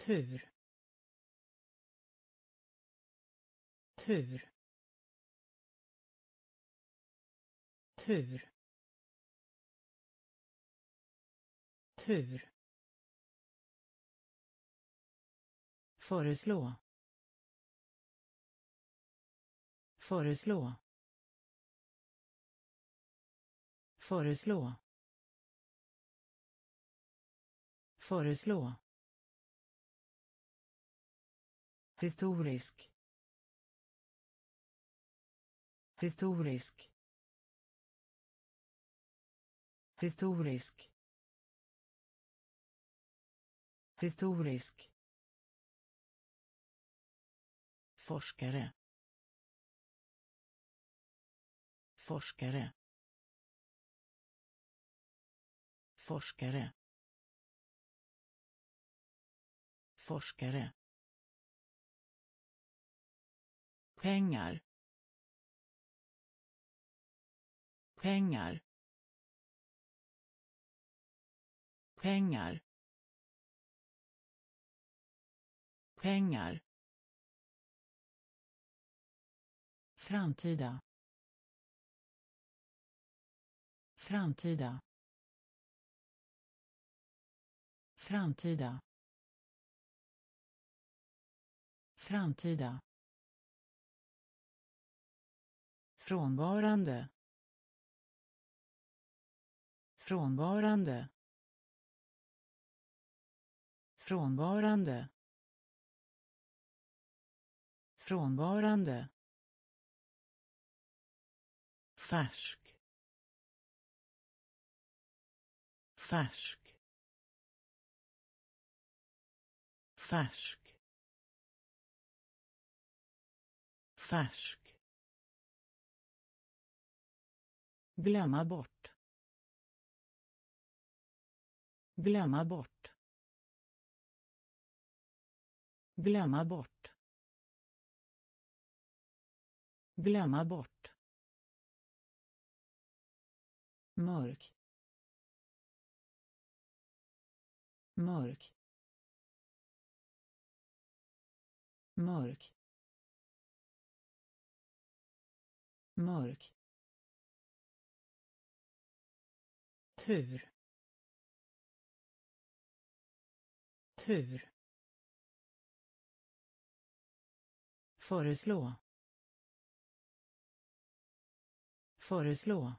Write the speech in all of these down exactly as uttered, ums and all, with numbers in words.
tur tur tur tur föreslå föreslå föreslå föreslå historisk historisk historisk historisk forskare forskare forskare forskare pengar pengar pengar pengar framtida framtida framtida framtida frånvarande frånvarande frånvarande frånvarande färsk färsk färsk färsk glömma bort glömma bort glömma bort glömma bort mörk mörk mörk mörk tur tur föreslå föreslå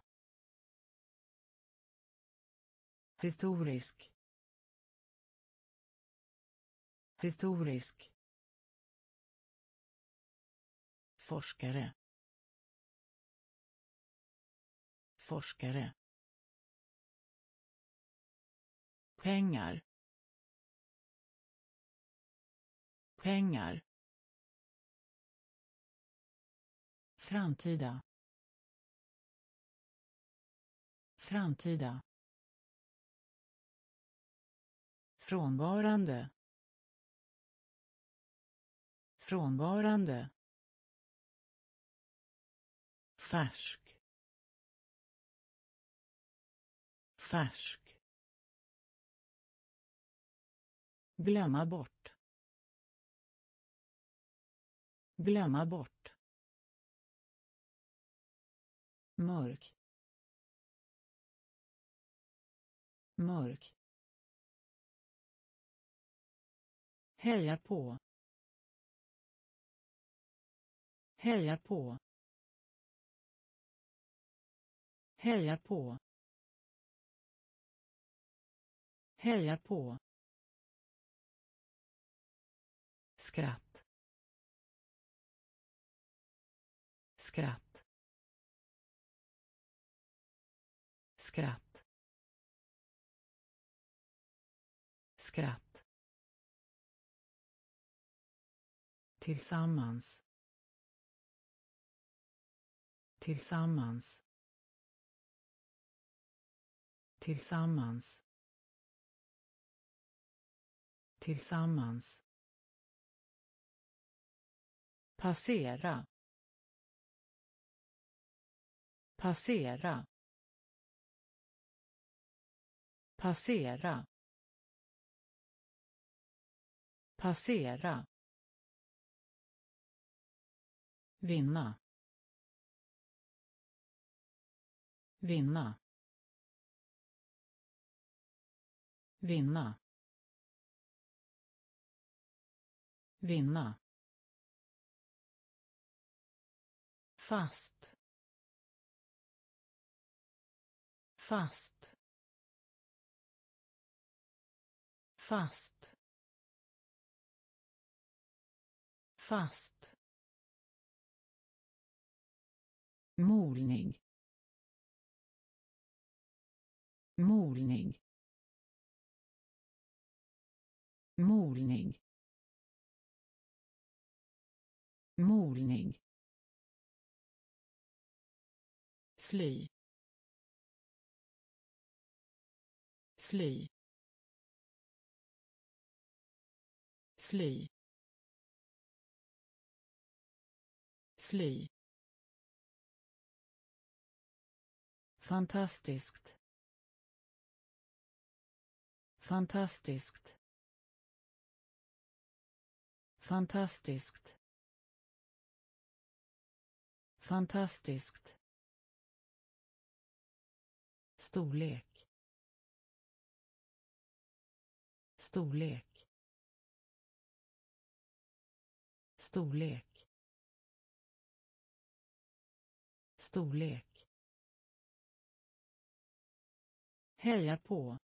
historisk historisk forskare forskare pengar pengar framtida framtida frånvarande frånvarande färsk färsk glömma bort glömma bort mörk mörk heja på heja på heja på heja på skratt skratt skratt skratt tillsammans tillsammans tillsammans tillsammans passera passera passera Passera. Vinna. Vinna. Vinna. Vinna. Fast. Fast. Fast. Fast. Molning. Molning. Molning. Molning. Fly. Fly. Fly. Fly. Fantastiskt. Fantastiskt. Fantastiskt. Fantastiskt. Storlek. Storlek. Storlek. Storlek. Heja på.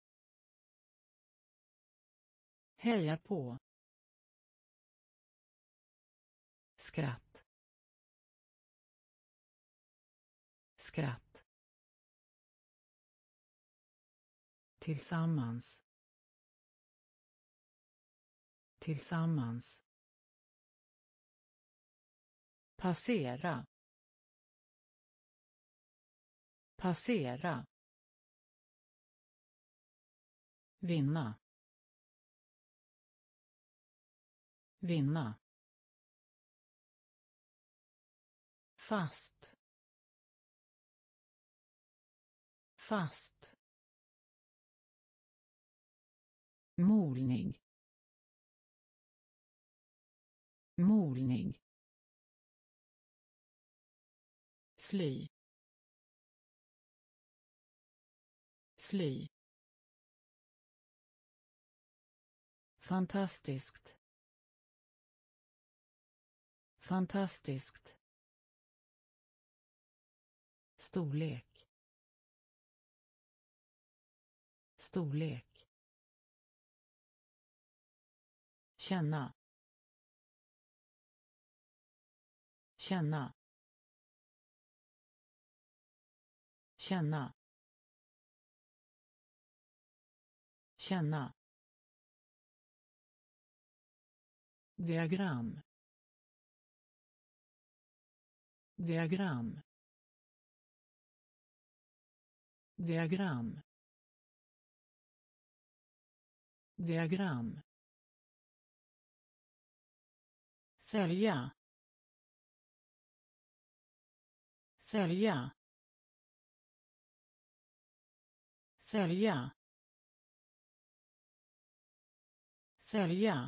Heja på. Skratt. Skratt. Tillsammans. Tillsammans. Passera. Passera. Vinna. Vinna. Fast. Fast. Molning. Molning. Fly. Fly. Fantastiskt. Fantastiskt. Storlek. Storlek. Känna. Känna. Känna. Känna. Diagram. Diagram. Diagram. Diagram. Sälja. Sälja. Sälja. Sälja.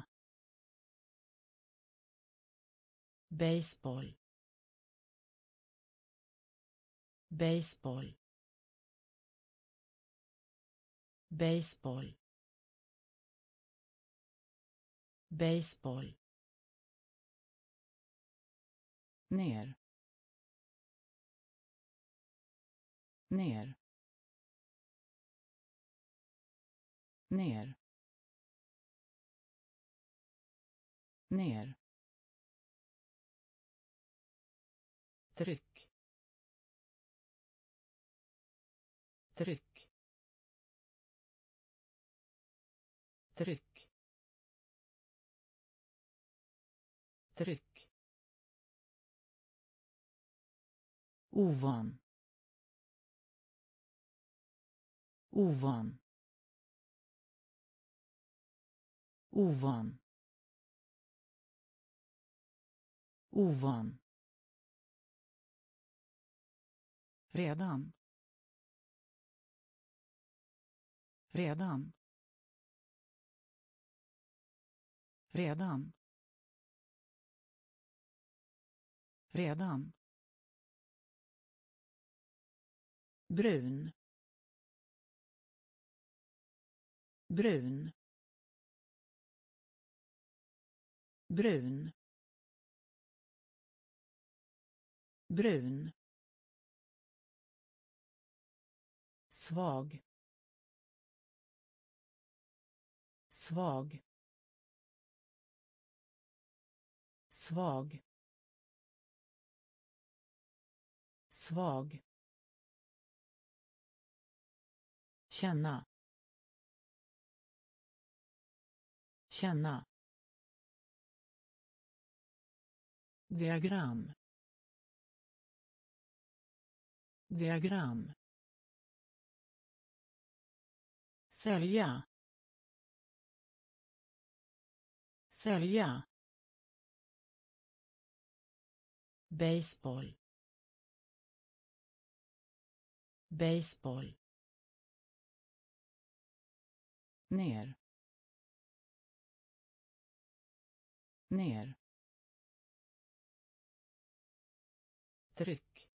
Baseball. Baseball. Baseball. Baseball. Ner. Ner. Ner. Ner. Tryck. Tryck. Tryck. Tryck. Ovan. Ovan. Ovan. Ovan. Redan. Redan. redan, redan, brun, brun, brun, brun, svag, svag, svag, svag, känna, känna, diagram, diagram, sälja, sälja, baseball, baseball, ner, ner, tryck,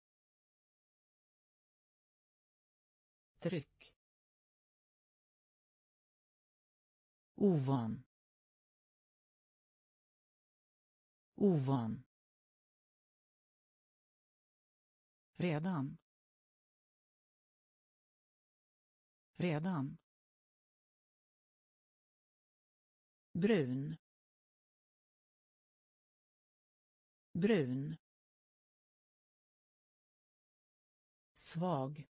tryck, ovan, ovan, redan, redan, brun, brun, svag,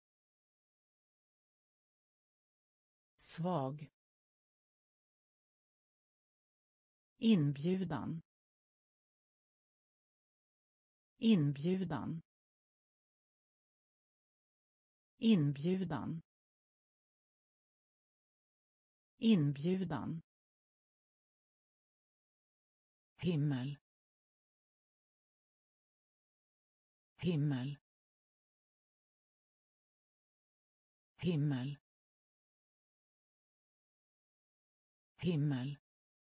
svag, inbjudan, inbjudan, inbjudan, inbjudan, himmel, himmel, himmel, himmel,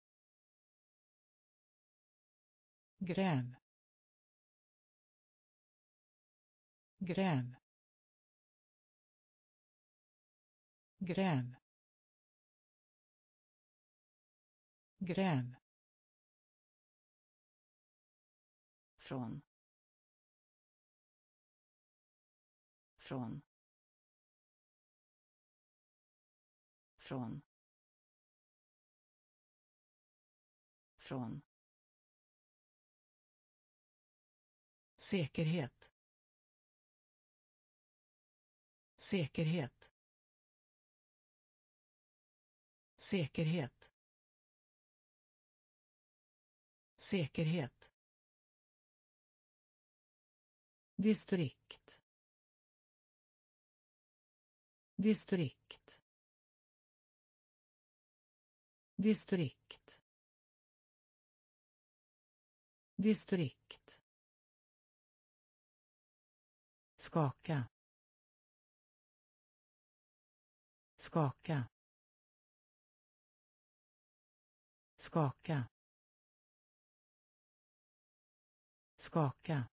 gräv, gräv, gräv, gräv, från, från, från, från, säkerhet, säkerhet, säkerhet, säkerhet, distrikt, distrikt, distrikt, distrikt, skaka, skaka, skaka, skaka,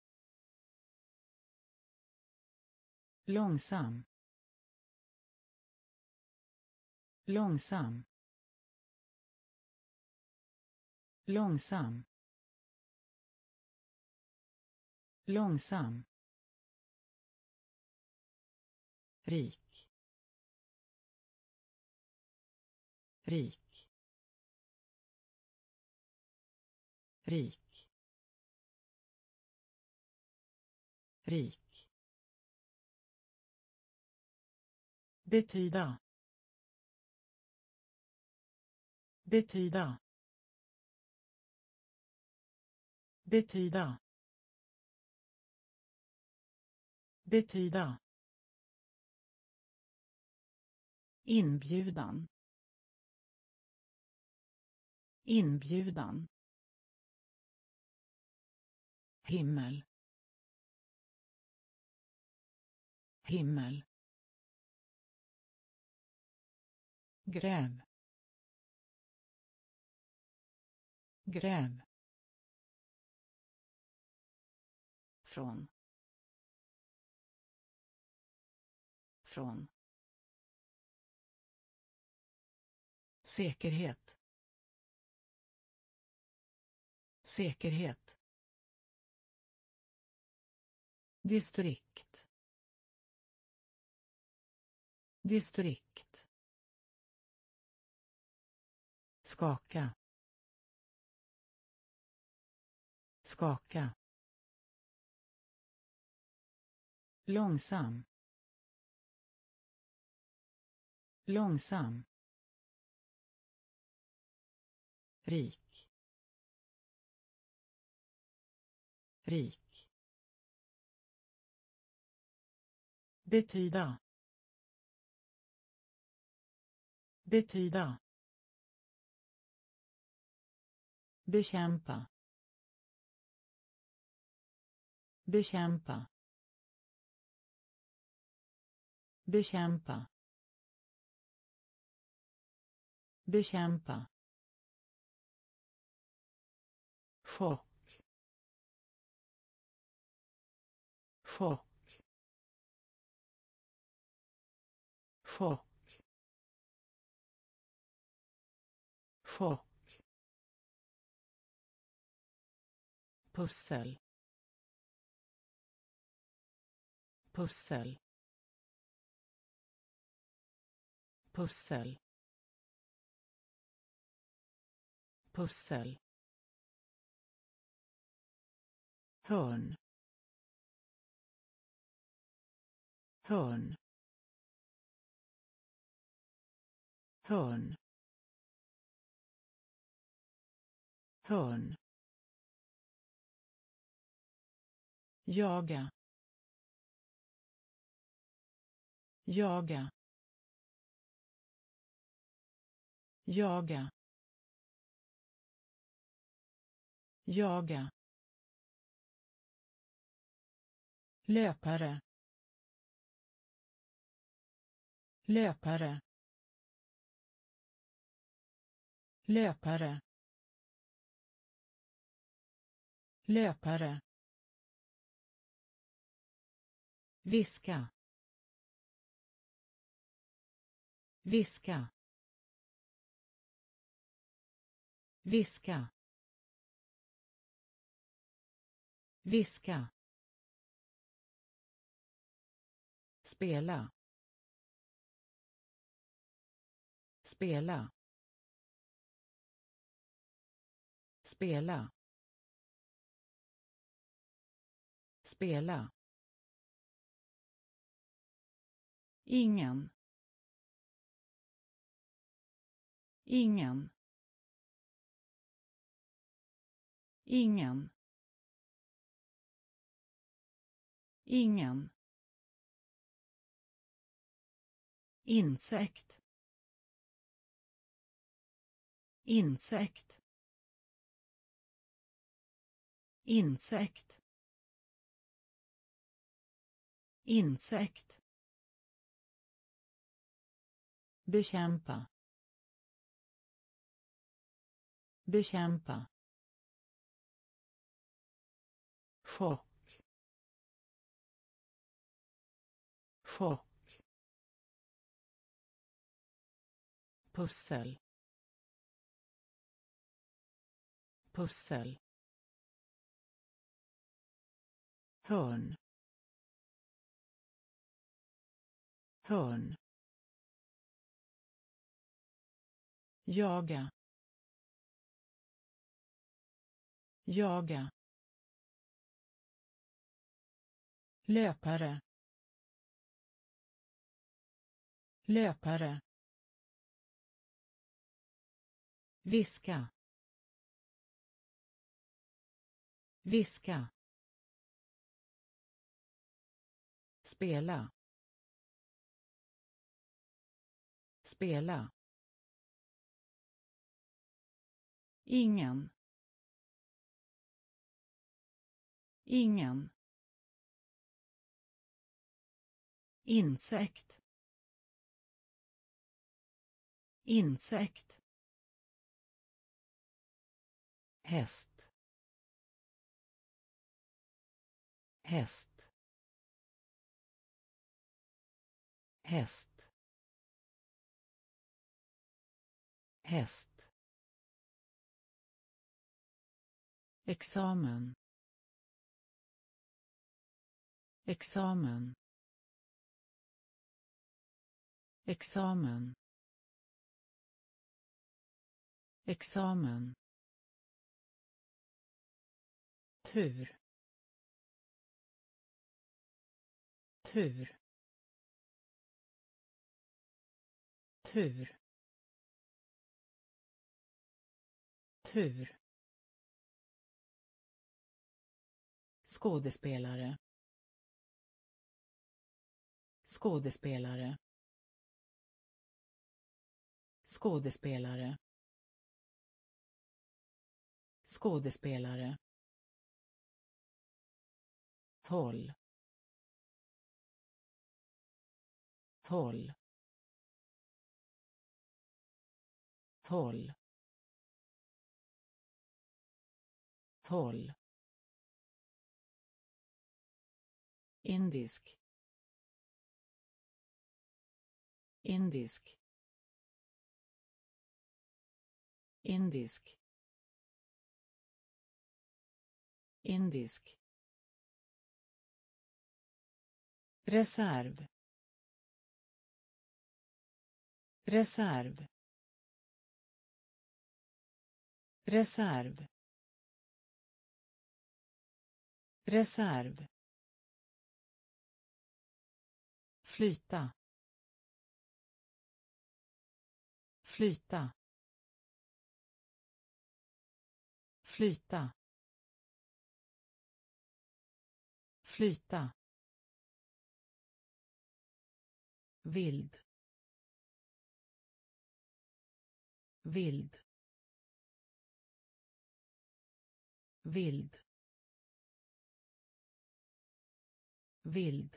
långsam, långsam, långsam, långsam, rik, rik, rik, rik, betyda, betyda, betyda, betyda, inbjudan, inbjudan, himmel, himmel, gräv, Gräv. Från. Från. Säkerhet. Säkerhet. Distrikt. Distrikt. Skaka. Skaka. Långsam. Långsam. Rik. Rik. Betyda. Betyda. Bekämpa. Bekämpa. Bekämpa. Bekämpa. Chock. Chock. Chock. Chock. Pussel. Pussel. Pussel. Pussel. Hörn. Hörn. Hörn. Hörn. Jaga. Jaga. Jaga. Jaga. Löpare. Löpare. Löpare. Löpare. Viska. Viska. Viska. Viska. Spela. Spela. Spela. Spela. Ingen. Ingen. Ingen. Ingen. Insekt. Insekt. Insekt. Insekt. Bekämpa. Bekämpa. Chock. Chock. Pussel. Pussel. Hörn. Hörn. Jaga. Jaga. Löpare. Löpare. Viska. Viska. Spela. Spela. Ingen. Ingen. Insekt. Insekt. häst, häst, häst, häst, examen, examen, examen, examen, tur, tur, tur, tur, skådespelare, skådespelare, skådespelare, skådespelare, håll, håll, håll, håll, indisk, indisk, indisk, indisk, reserv, reserv, reserv, reserv, flyta, flyta, flyta, flyta, vild, vild, vild, vild,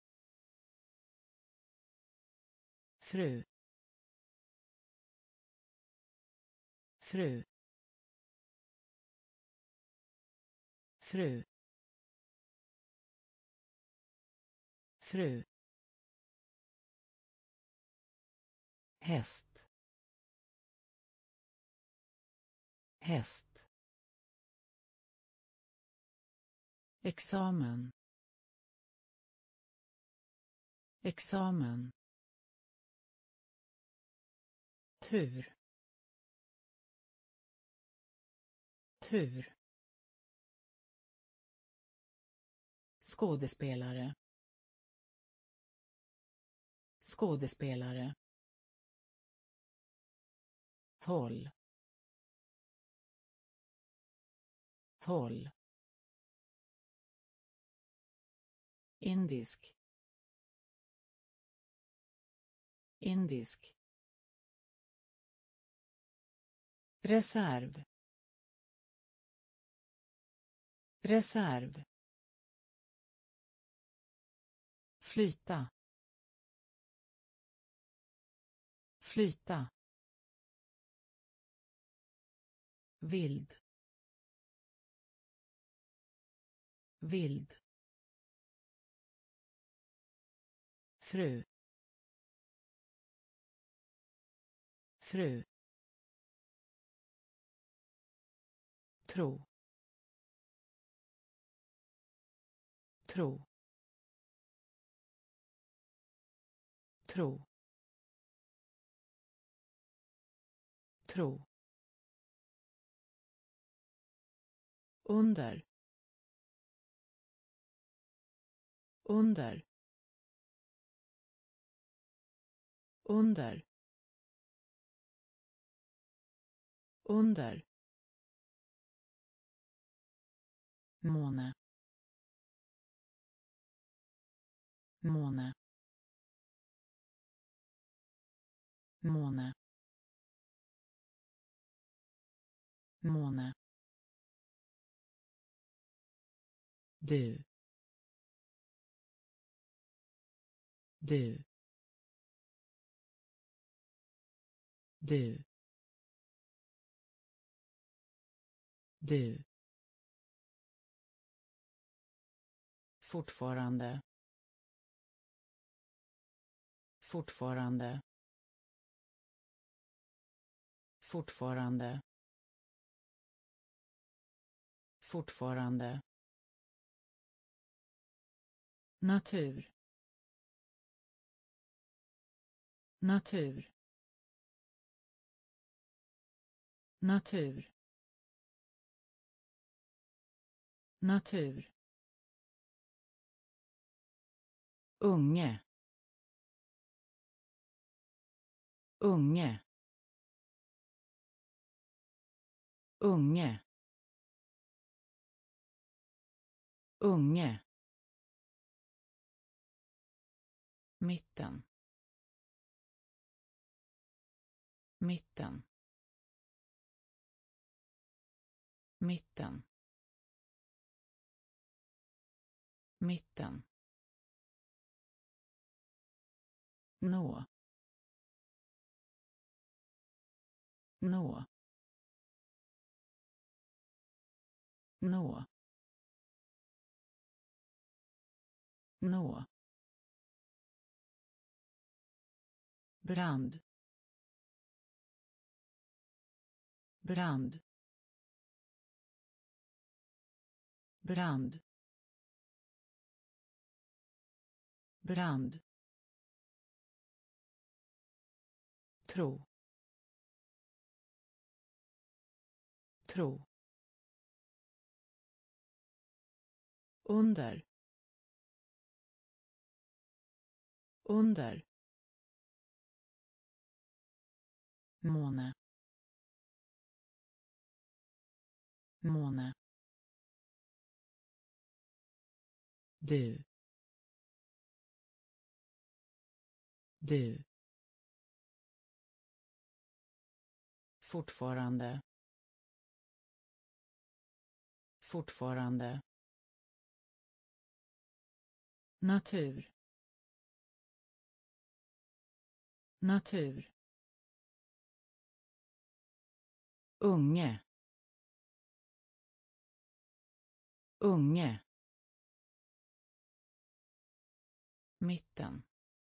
fru, fru, fru, fru, häst, häst, examen, examen, tur, tur, skådespelare, skådespelare, håll, håll, indisk, indisk, reserv, reserv, flyta, flyta, vild, vild, fru, fru, tro, tro, tro, tro, under, under, under, under, måne, måne, måne, måne, du, du, du, Du. Fortfarande. Fortfarande. Fortfarande. Fortfarande. Natur. Natur. Natur. Natur. Unge. Unge. Unge. Unge. Mitten. Mitten. Mitten. Mitten. Nå. Nå. Nå. Nå. Brand. Brand. Brand. Brand. Tro. Tro. Under. Under. Måne. Måne. Du. Du. Fortfarande. Fortfarande. Natur. Natur. Unge. Unge. Mitten.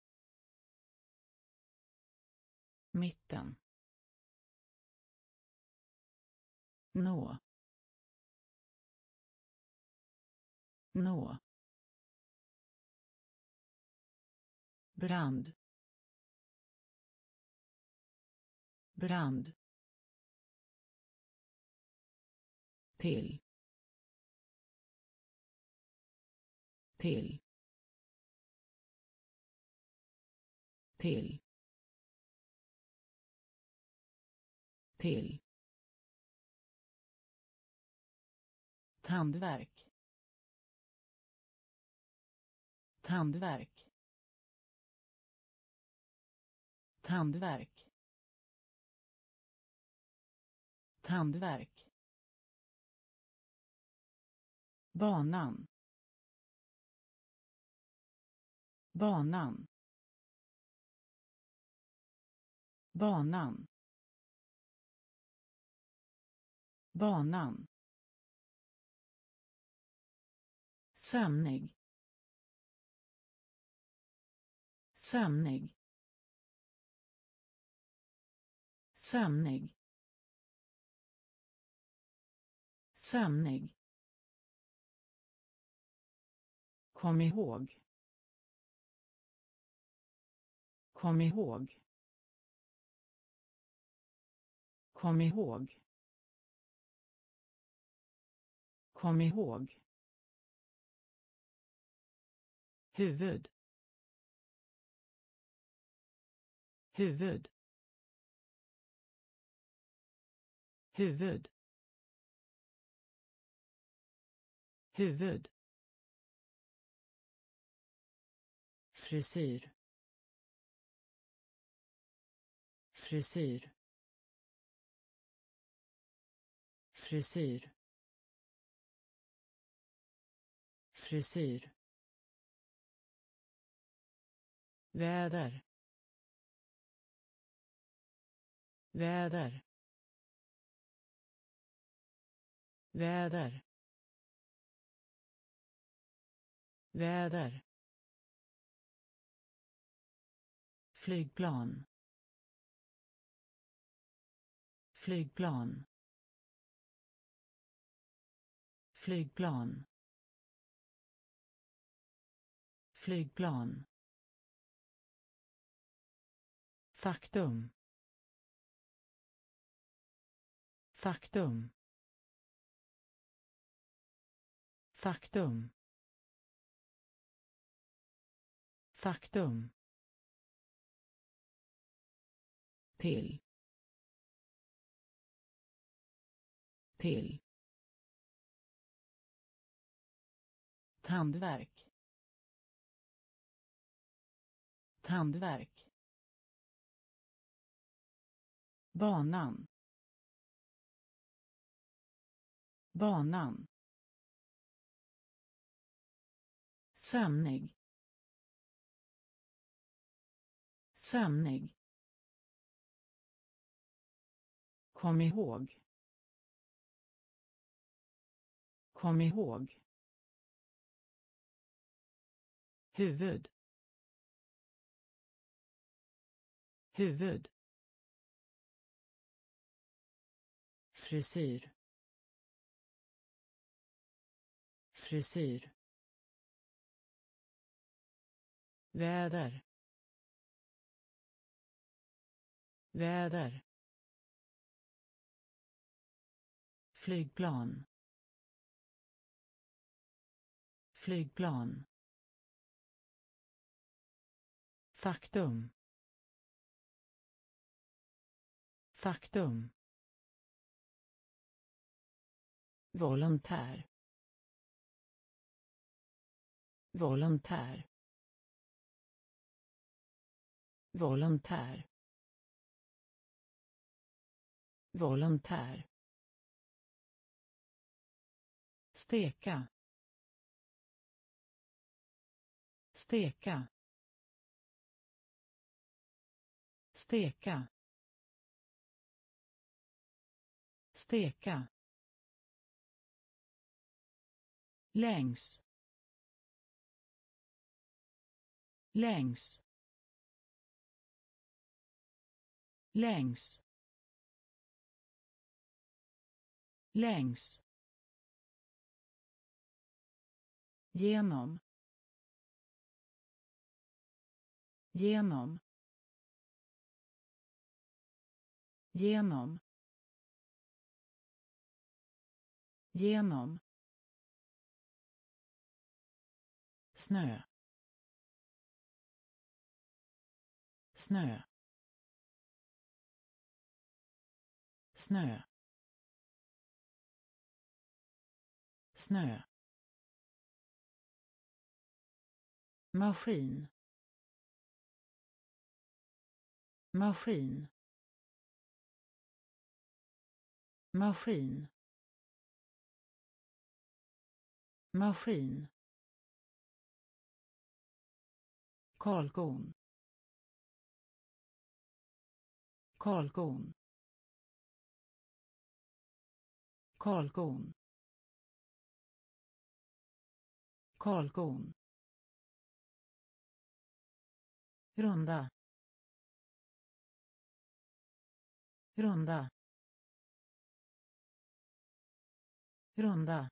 Mitten. Nå. Nå. Brand. Brand. Till. Till. Till. Till. Tandvärk. Tandvärk. Tandvärk. Tandvärk. Banan. Banan. Banan. Banan. Sömnig. Sömnig. Sömnig. Sömnig. Kom ihåg. Kom ihåg. Kom ihåg. Kom ihåg. Huvud. Huvud. Huvud. Huvud. Frisyr. Frisyr. Frisyr. Frisyr. Väder. Väder. väder, väder, flygplan, flygplan, flygplan, flygplan, faktum, faktum, faktum, faktum, till, till, tandvärk, tandvärk, banan, banan, sömnig, sömnig, kom ihåg, kom ihåg, huvud, huvud, frisyr, frisyr, väder, väder, flygplan, flygplan, faktum, faktum, volontär, volontär, volontär, volontär, steka, steka, steka, steka, längs, längs, längs, längs, genom, genom, genom, genom, snö, snö, snö, snö, maskin, maskin, maskin, maskin, kalkon, kalkon, kalkon, kalkon, runda, runda, runda,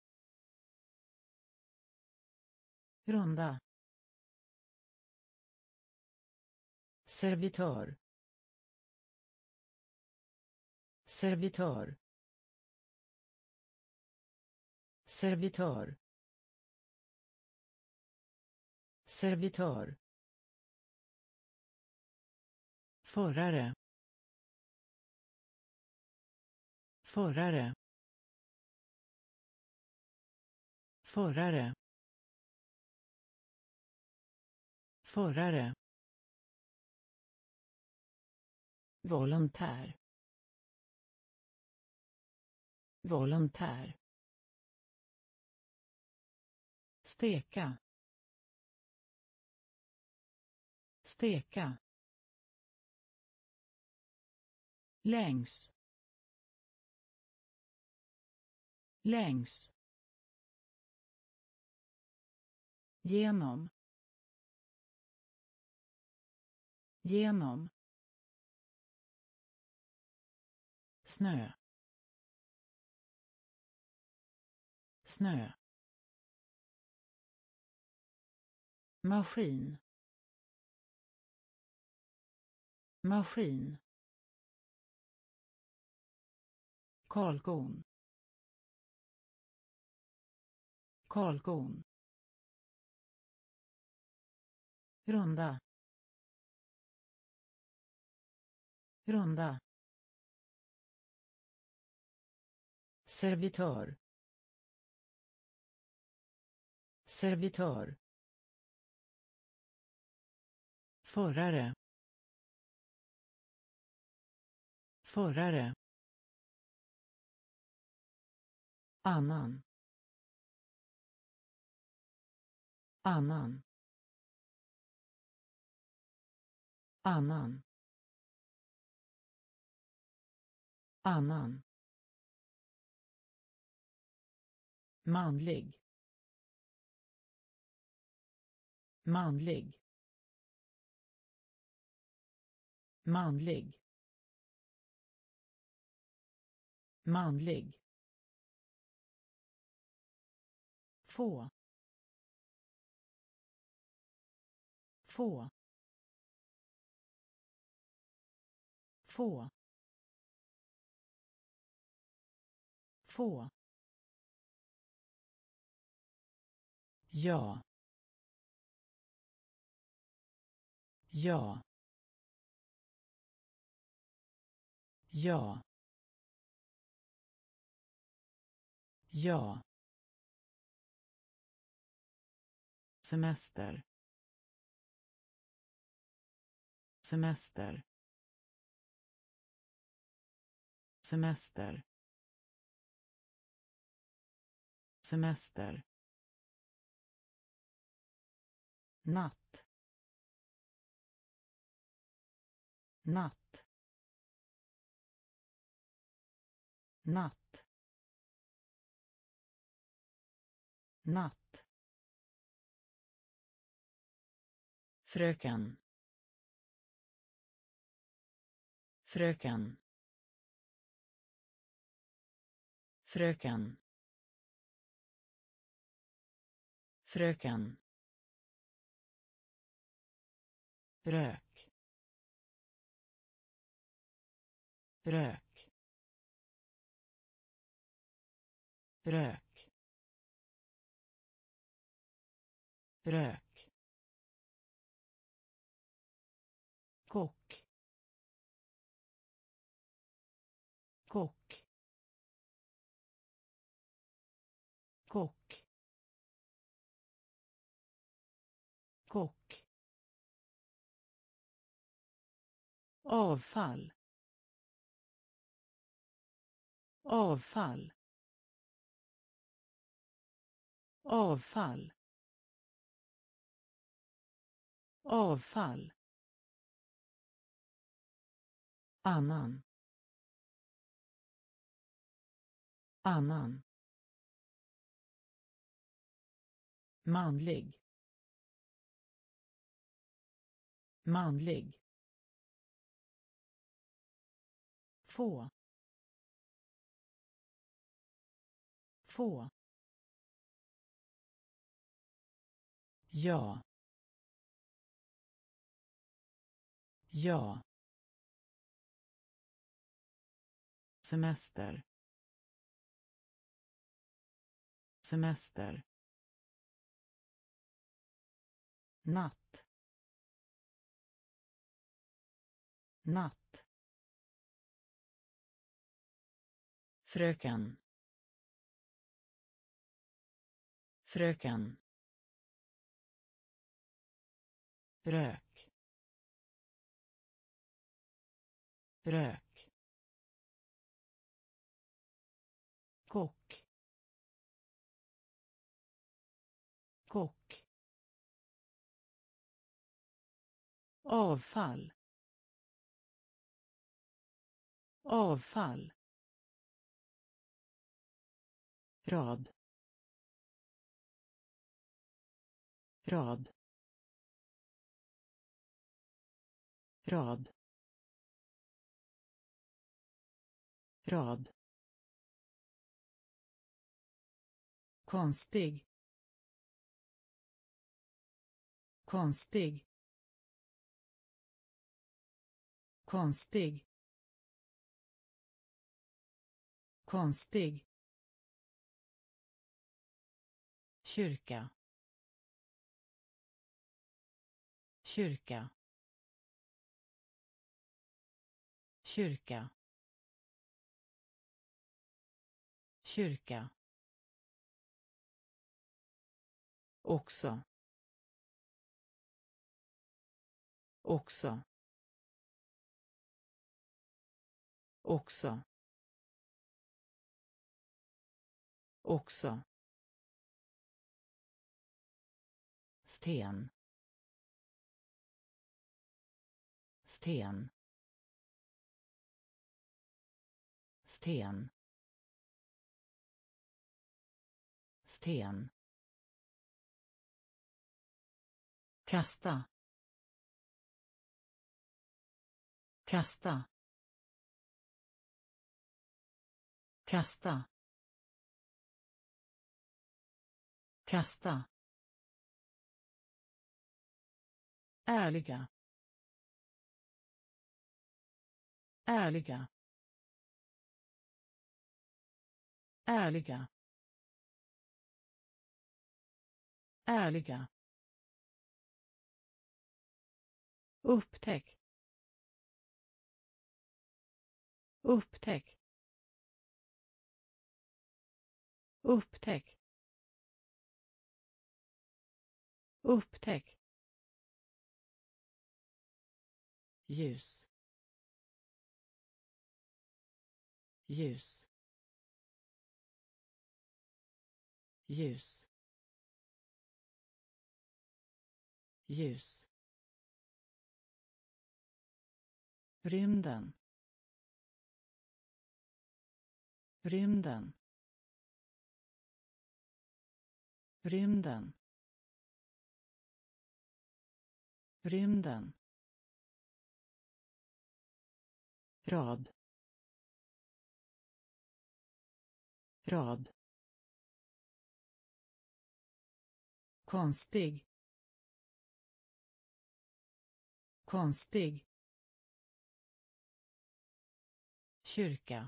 runda, servitör, servitör, servitör, servitör, förare, förare, förare, förare, volontär, volontär, steka, steka, längs, längs, genom, genom, snö, snö, maskin, maskin, kalkon, kalkon, runda, runda, servitör, servitör, förare, förare, annan, annan, annan, annan, manlig, manlig, manlig, manlig, få, få, få, få, ja, ja, ja, ja, semester, semester, semester, semester, natt, natt, natt, natt, fröken, fröken, fröken, fröken, rök, rök, rök, rök, kock, kock, kock, kock, avfall, avfall, avfall, avfall, annan, annan, manlig, manlig, få, få, ja, ja, semester, semester, natt, natt, fröken, fröken, rök, rök, kock, kock, avfall, avfall, rad rad rad rad konstig konstig konstig konstig kyrka kyrka kyrka kyrka också också också också sten sten sten sten kasta kasta kasta kasta ärliga ärliga ärliga ärliga upptäck upptäck upptäck upptäck ljus ljus ljus ljus rymden rymden rymden rymden rad rad konstig konstig kyrka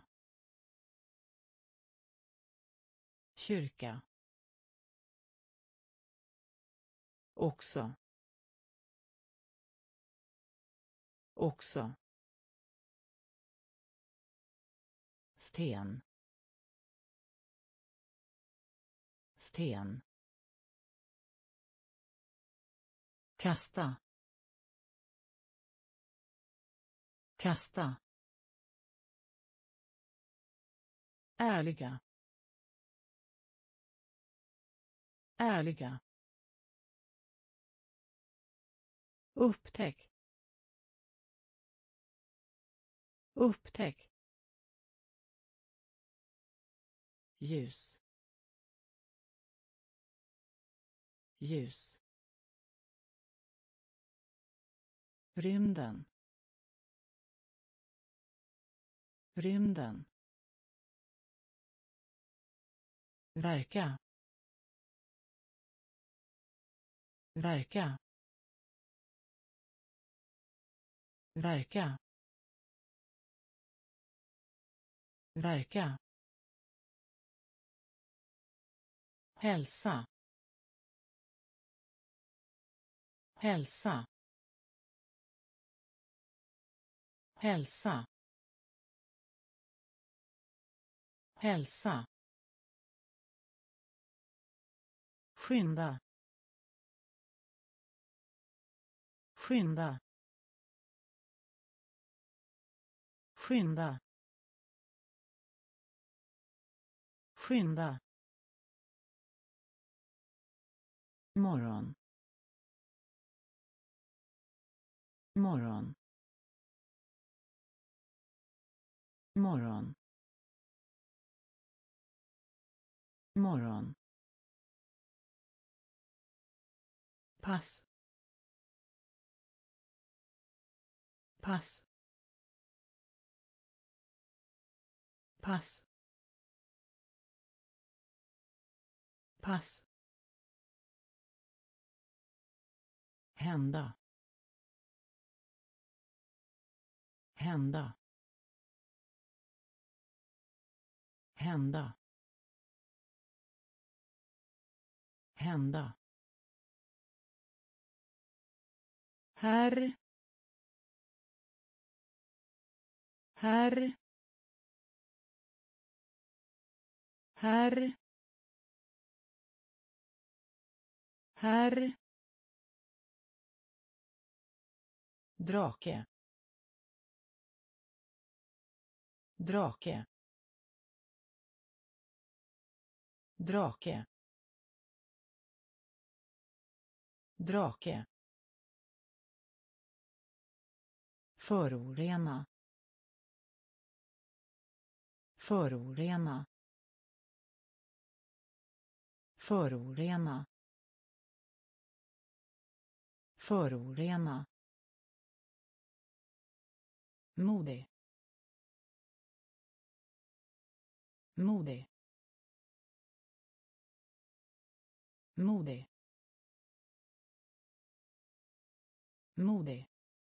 kyrka också också sten sten kasta kasta ärliga ärliga upptäck upptäck ljus ljus rymden rymden verka verka verka verka hälsa hälsa hälsa hälsa skynda skynda skynda skynda morgon morgon morgon morgon, pass, pass, pass, pass, hända, hända, hända, hända, herr, herr, herr, herr, drake, drake, drake, drake, förorena, förorena, förorena, förorena, modig, modig, modig, modig,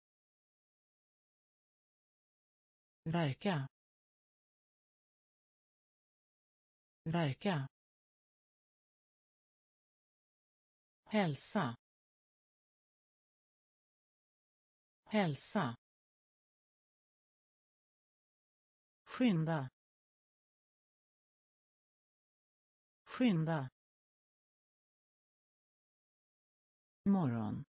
verka, verka, hälsa, hälsa, skynda, skynda, morgon,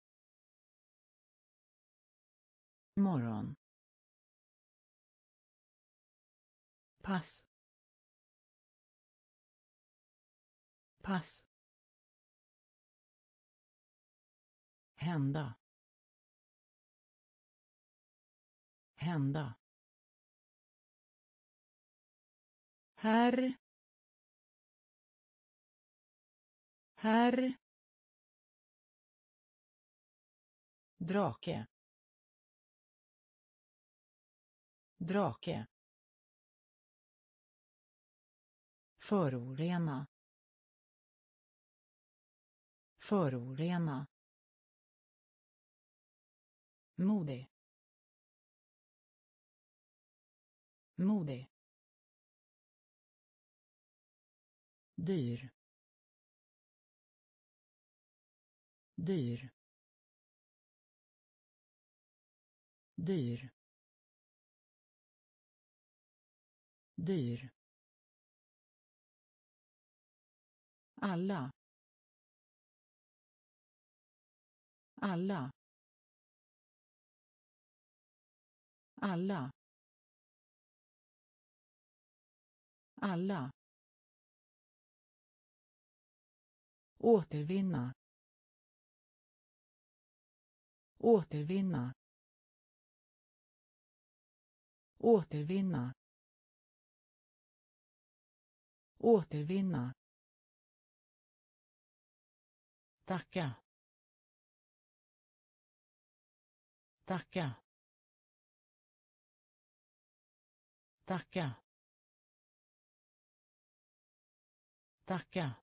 morgon, pass, pass, hända, hända, herr, herr, drake, drake, förorena, förorena, modig, modig, dyr, dyr, dyr, dyr, alla, alla, alla, alla, återvinna, återvinna, återvinna, återvinna, tacka, tacka, tacka, tacka,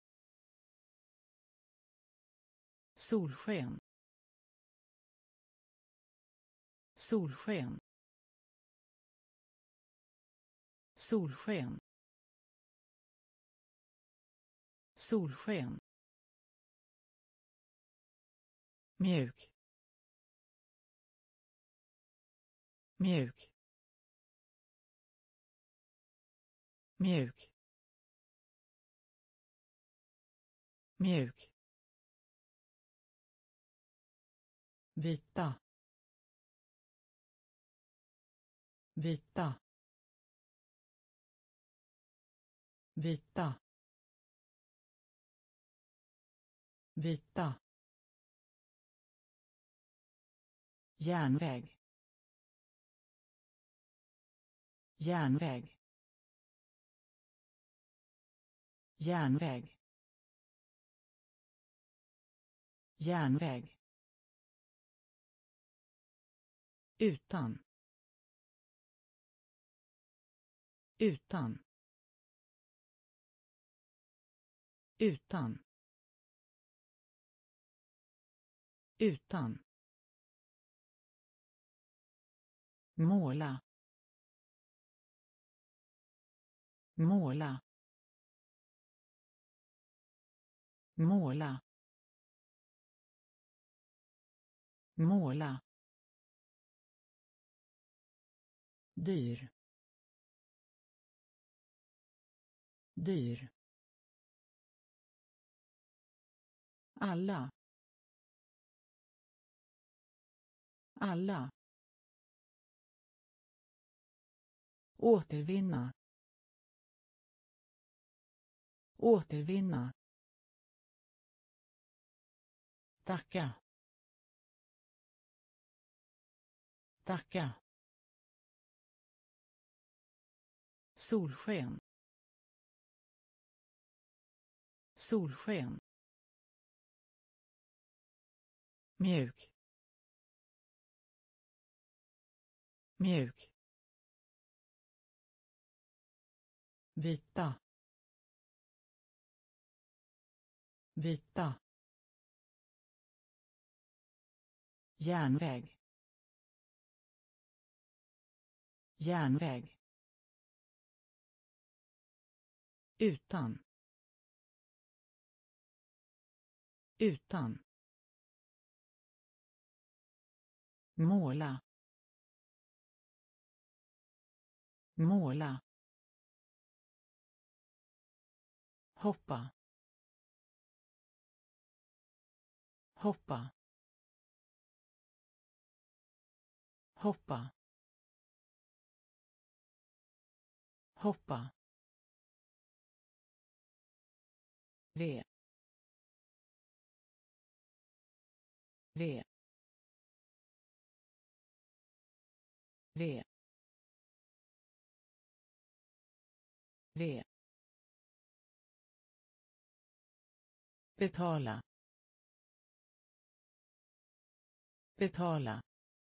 solsken, solsken, solsken, solsken, mjuk, mjuk, mjuk, mjuk, vita, vita, vita, vita, järnväg, järnväg, järnväg, järnväg, utan, utan, utan, utan, måla, måla, måla, måla, dyr, dyr, alla, alla, återvinna, återvinna, tacka, tacka, solsken, solsken, mjuk, mjuk, vita, vita, järnväg, järnväg, utan, utan, måla, måla, hoppa, hoppa, hoppa, hoppa, V, V, V, V, betala, betala,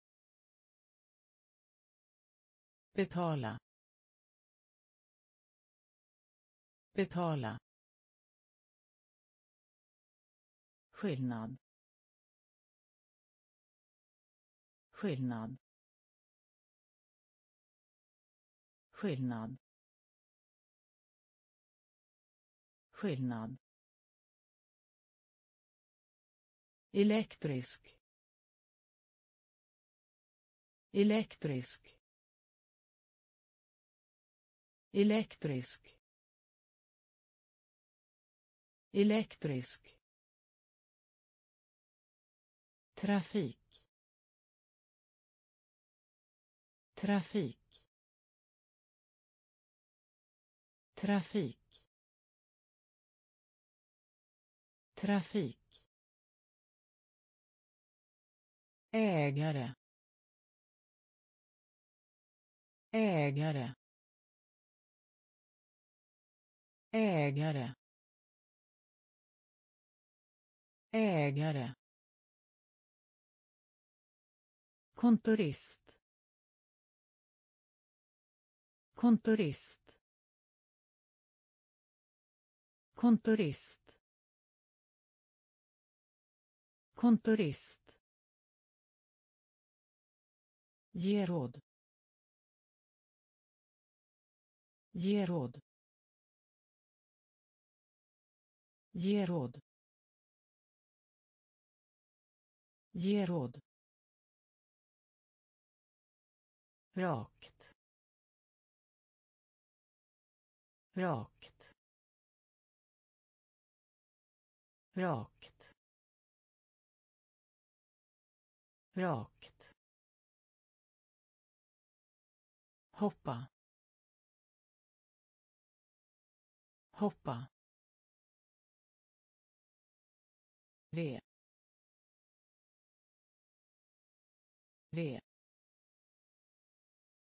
betala, betala, skillnad, skillnad, skillnad, skillnad, elektrisk, elektrisk, elektrisk, elektrisk, trafik, trafik, trafik, trafik, ägare, ägare, ägare, ägare, kontorist, kontorist, kontorist, kontorist, ge råd, ge råd, ge råd, ge råd, rakt, rakt, rakt, rakt, hoppa, hoppa, V, V,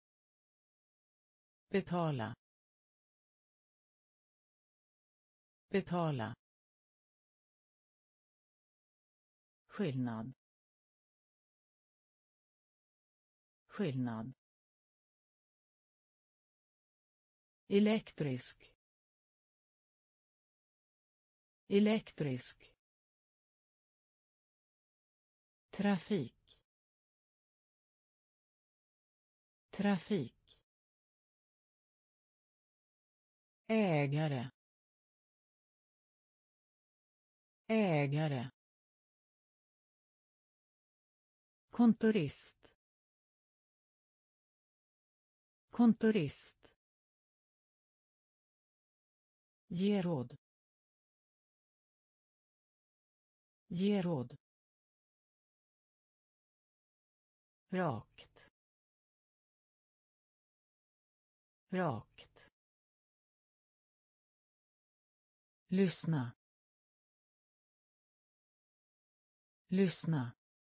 betala, betala, skillnad, skillnad, elektrisk, elektrisk, trafik, trafik, ägare, ägare, kontorist, kontorist, ge råd, ge råd, rakt, rakt, lyssna, lyssna,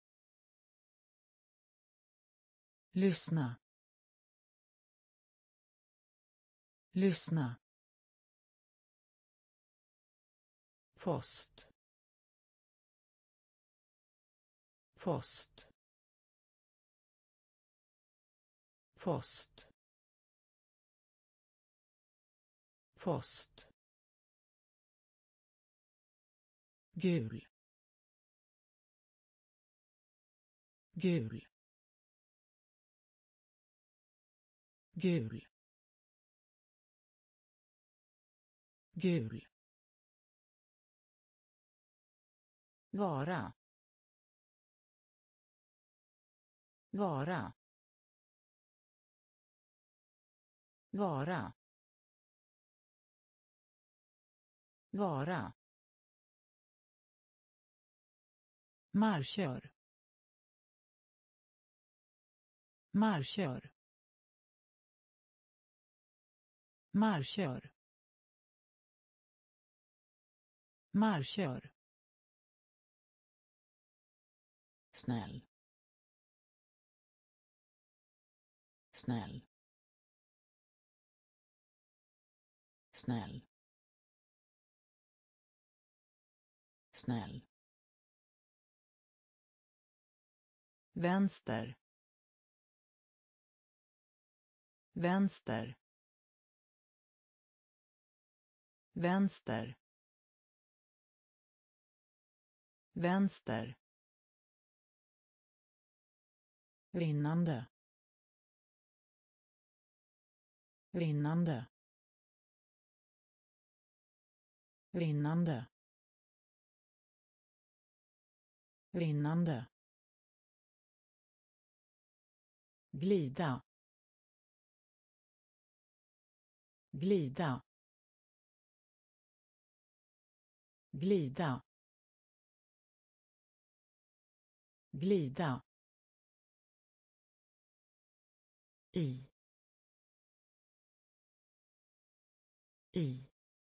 lyssna, lyssna, post, post, post, post, gul, gul, gul, gul, vara, vara, vara, vara, marschör, marschör, marschör, marschör, snäll, snäll, snäll, snäll, vänster, vänster, vänster, vänster, rinnande, rinnande, rinnande, rinnande, glida, glida, glida, glida, i, i,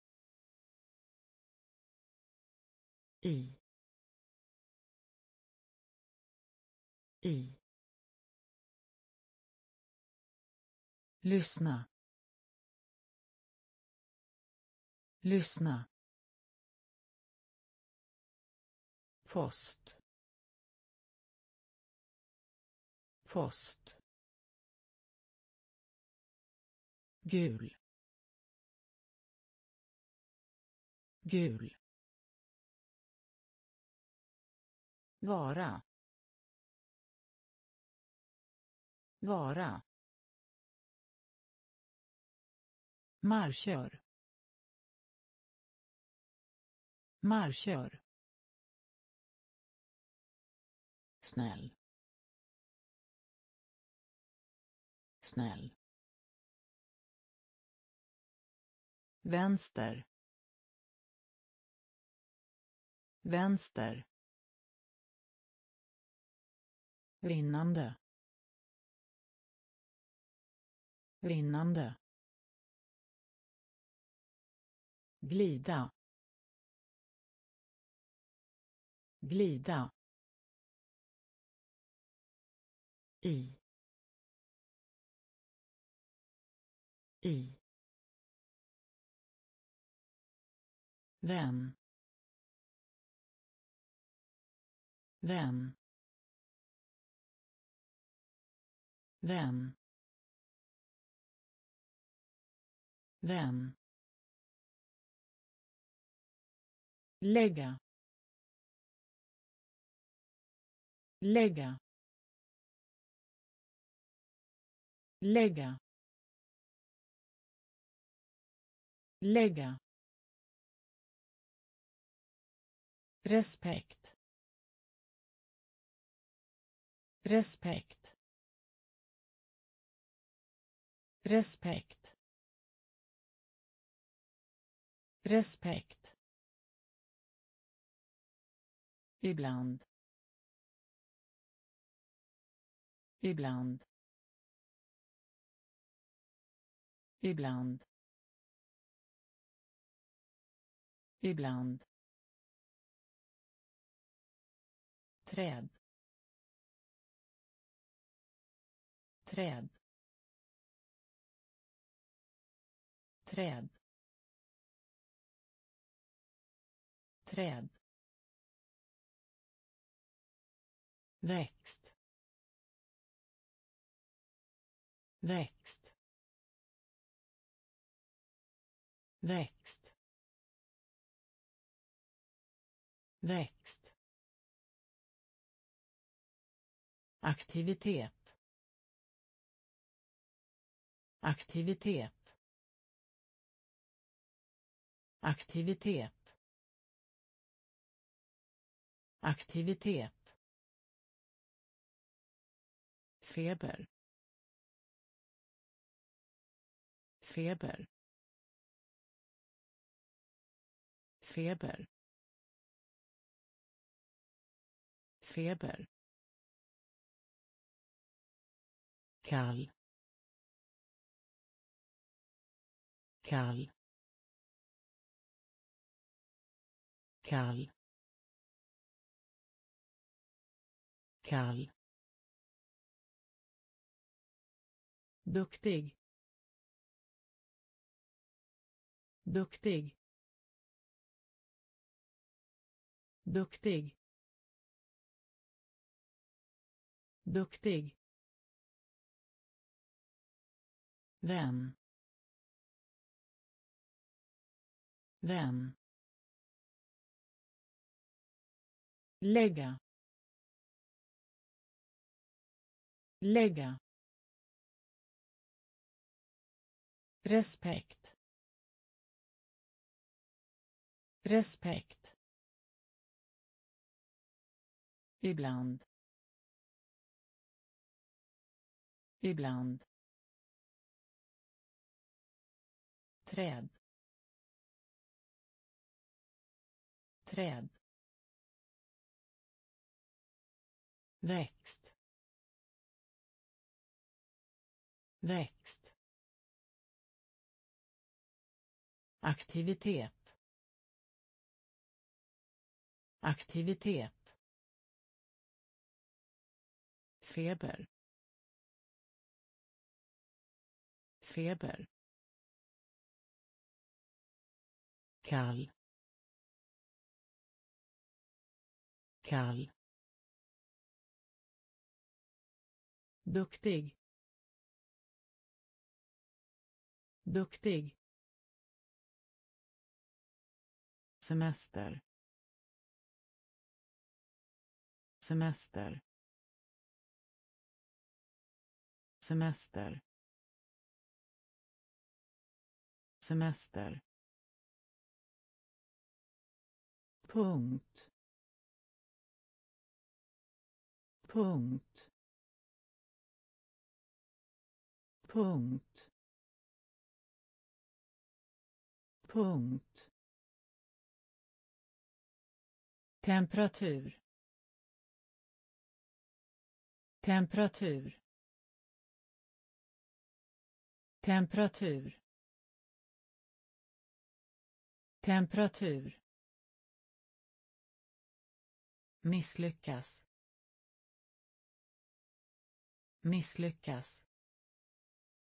i, i, lyssna, lyssna, post, post, gul, gul, vara, vara, marschör, marschör, snäll, snäll, vänster, vänster, rinnande, rinnande, glida, glida, i, i, vän, vän, vän, vän, lägga, lägga, lägga, lägga, respekt, respekt, respekt, respekt, ibland, ibland, ibland, ibland, träd, träd, träd, träd, växt, växt, växt, växt, aktivitet, aktivitet, aktivitet, aktivitet, feber, feber, feber, feber, kall, kall, kall, kall, duktig, duktig, duktig, duktig, vän, vän, lägga, lägga, respekt, respekt, ibland, ibland, träd, träd, växt, växt, aktivitet, aktivitet, feber, feber, kall, kall, duktig, duktig, semester, semester, semester, semester, punkt, punkt, punkt, punkt, temperatur, temperatur, temperatur, temperatur, misslyckas, misslyckas,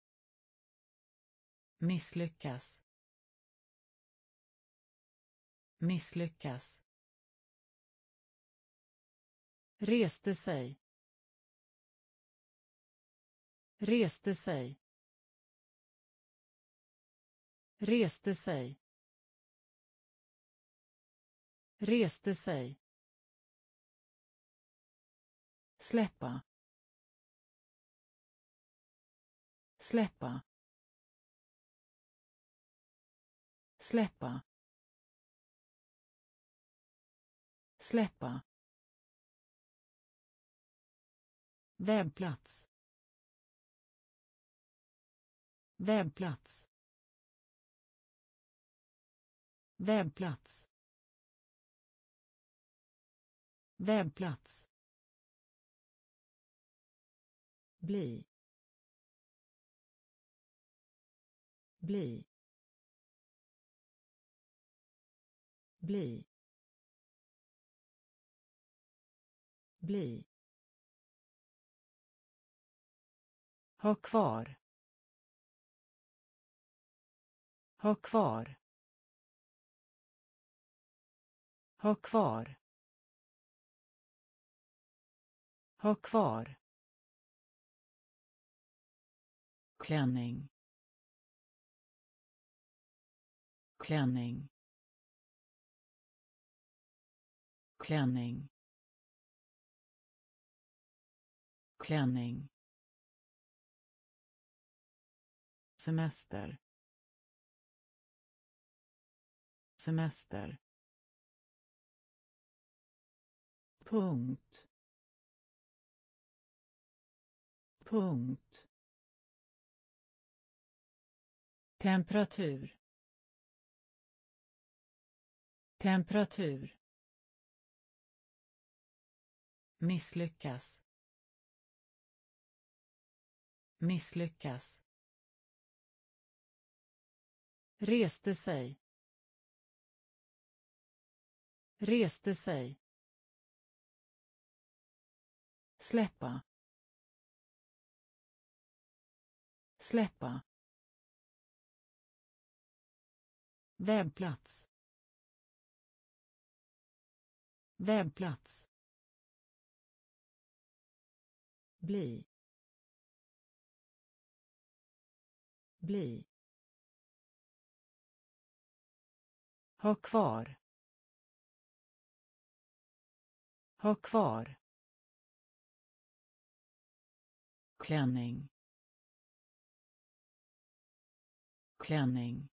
misslyckas, misslyckas, reste sig, reste sig, reste sig, reste sig, släppa, släppa, släppa, släppa, webbplats, webbplats, webbplats, webbplats, bli, bli, bli, bli, ha kvar, ha kvar, ha kvar, ha kvar, klänning, klänning, klänning, klänning, semester, semester, punkt, punkt, temperatur, temperatur, misslyckas, misslyckas, reste sig, reste sig, släppa, släppa, webbplats, webbplats, bli, bli, ha kvar, ha kvar, klänning, klänning,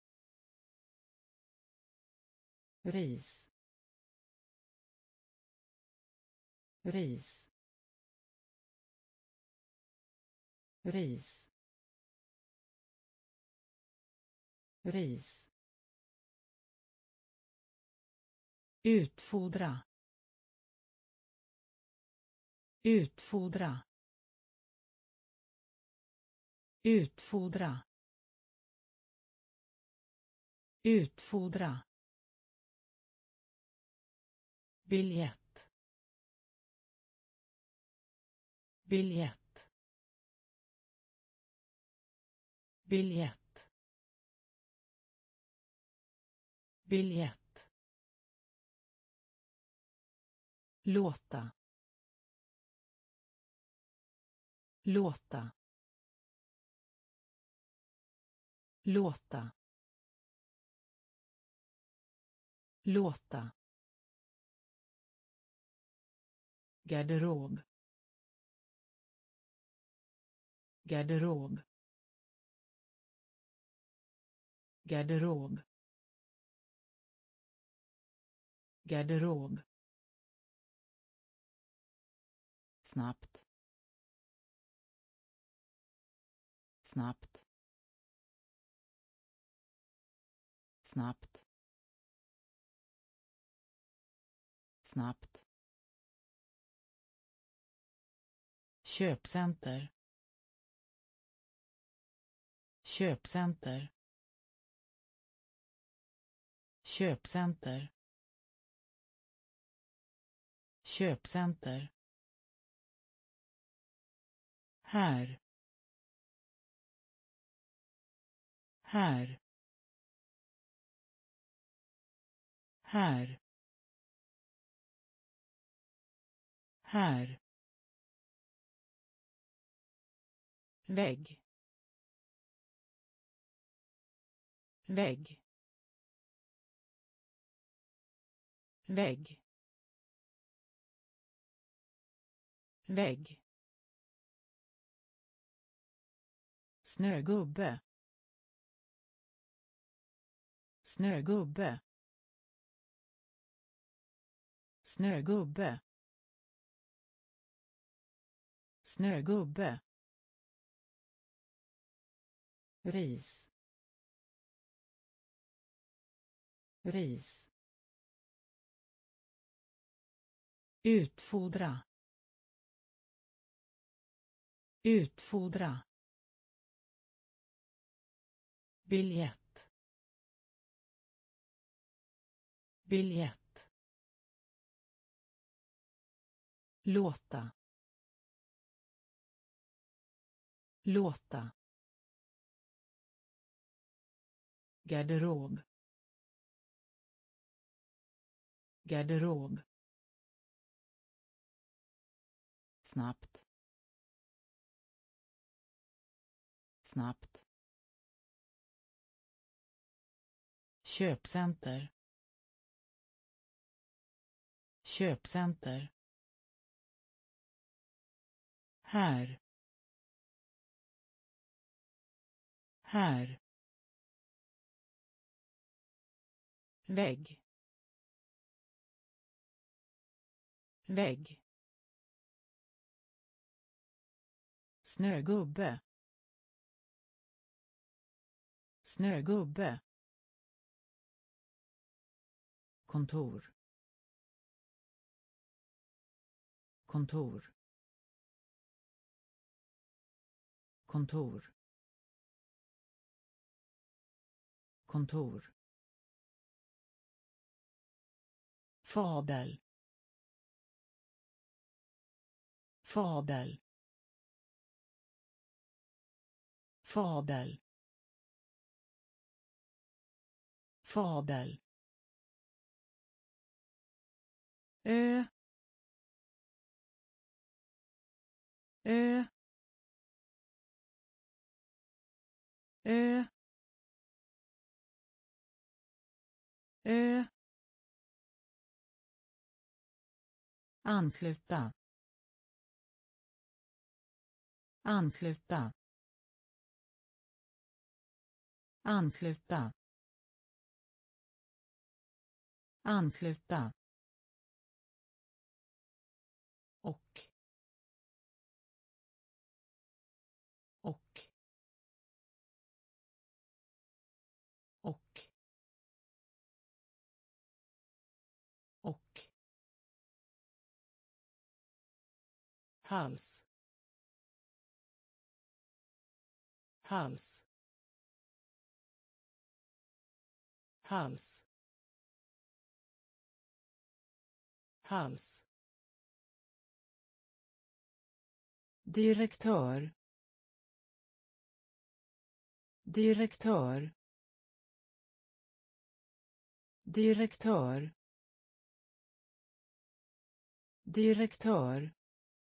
ris, ris, ris, ris, utfodra, utfodra, utfodra, utfodra, biljett, biljett, biljett, biljett, låta, låta, låta, låta, garderob, garderob, garderob, garderob, snabbt, snabbt, snabbt, snabbt, köpcenter, köpcenter, köpcenter, köpcenter, här, här, här, här, vägg, vägg, vägg, vägg, snögubbe, snögubbe, snögubbe, snögubbe, ris, ris, utfodra, utfodra, biljett, biljett, låta, låta, garderob, garderob, snabbt, snabbt, köpcenter, köpcenter, här, här, vägg, vägg, snögubbe, snögubbe, kontor, kontor, kontor, kontor, fabel, fabel, fabel, fabel, ö, ö, ö, ö, ansluta, ansluta, ansluta, ansluta, och, och, och, och, hals, hals, hals, hals, direktör, direktör, direktör, direktör,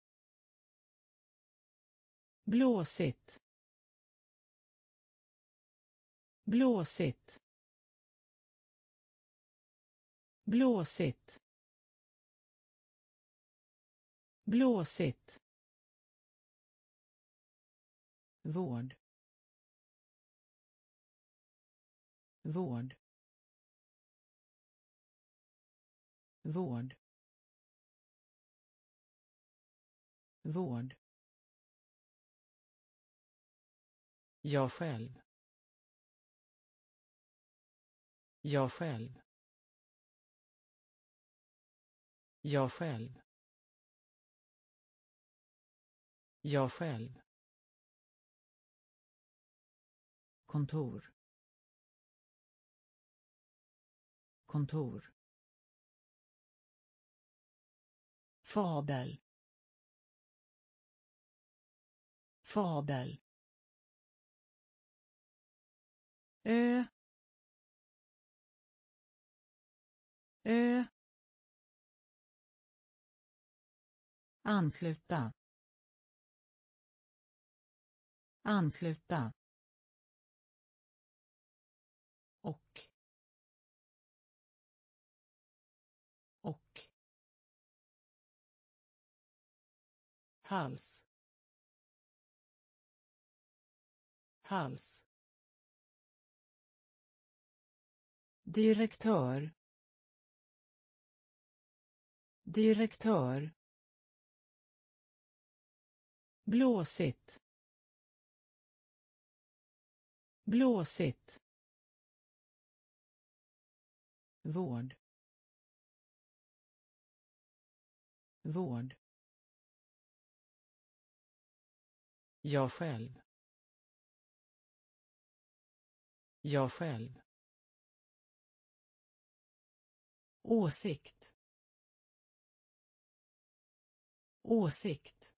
blåsigt, blåsigt, blåsigt, blåsigt, vård, vård, vård, vård, jag själv, jag själv, jag själv, jag själv, kontor, kontor, fabel, fabel, ö, Ö. Ansluta. Ansluta. Och. Och. Hals. Hals. Direktör. Direktör. Blåsigt. Blåsigt. Vård. Vård. Jag själv. Jag själv. Åsikt. Åsikt.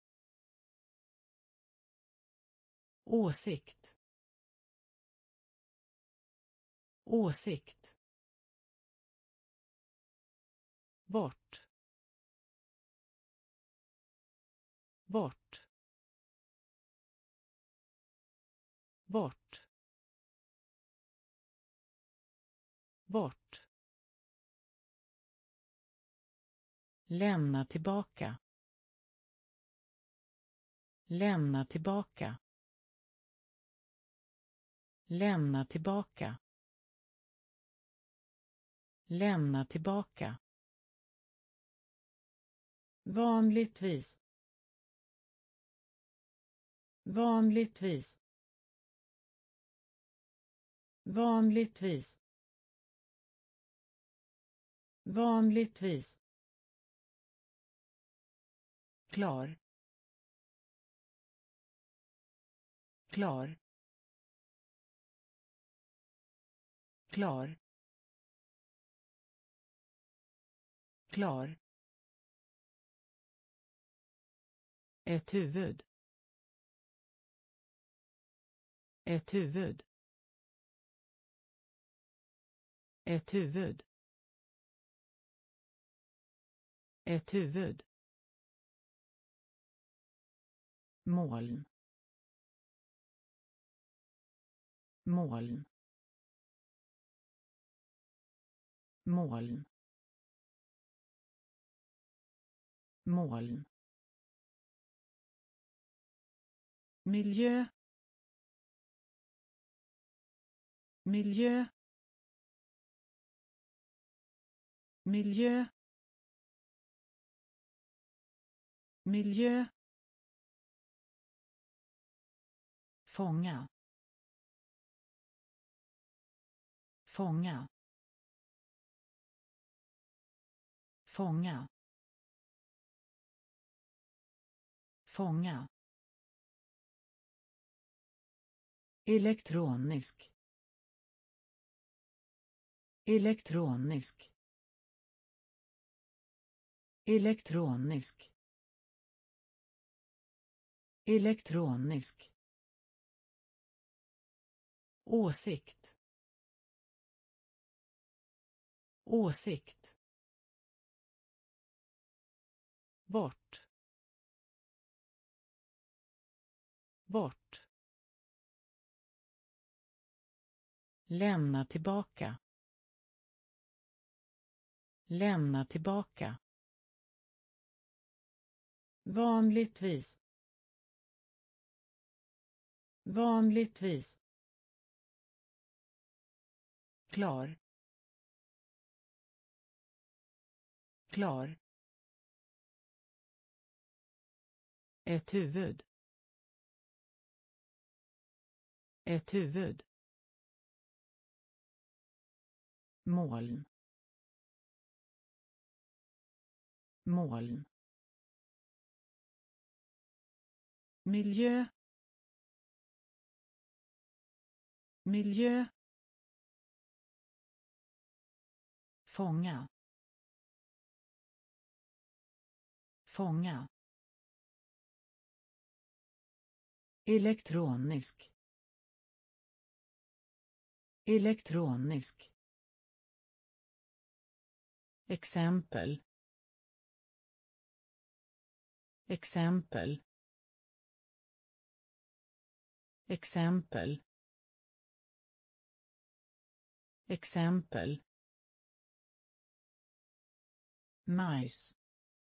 Åsikt. Åsikt. Bort. Bort. Bort. Bort. Lämna tillbaka. Lämna tillbaka. Lämna tillbaka. Lämna tillbaka. Vanligtvis. Vanligtvis. Vanligtvis. Vanligtvis. Klar. Klar. Klar. Klar. Ett huvud. Ett huvud. Ett huvud. Ett huvud. Moln. Moln. Moln. Moln. Miljö. Miljö. Miljö. Miljö. Fånga. Fånga. Fånga. Fånga. Elektronisk. Elektronisk. Elektronisk. Elektronisk. Åsikt. Åsikt. Bort. Bort. Lämna tillbaka. Lämna tillbaka. Vanligtvis. Vanligtvis. Klar. Klar. Ett huvud. Ett huvud. Moln. Moln. Miljö. Miljö. Fånga. Fånga. Elektronisk. Elektronisk. exempel exempel exempel exempel majs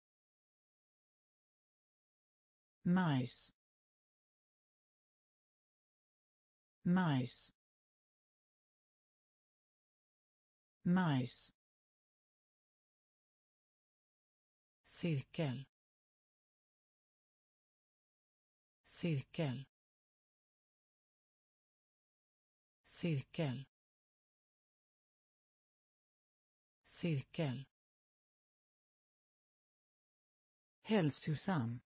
majs majs majs cirkel cirkel cirkel cirkel hälsosam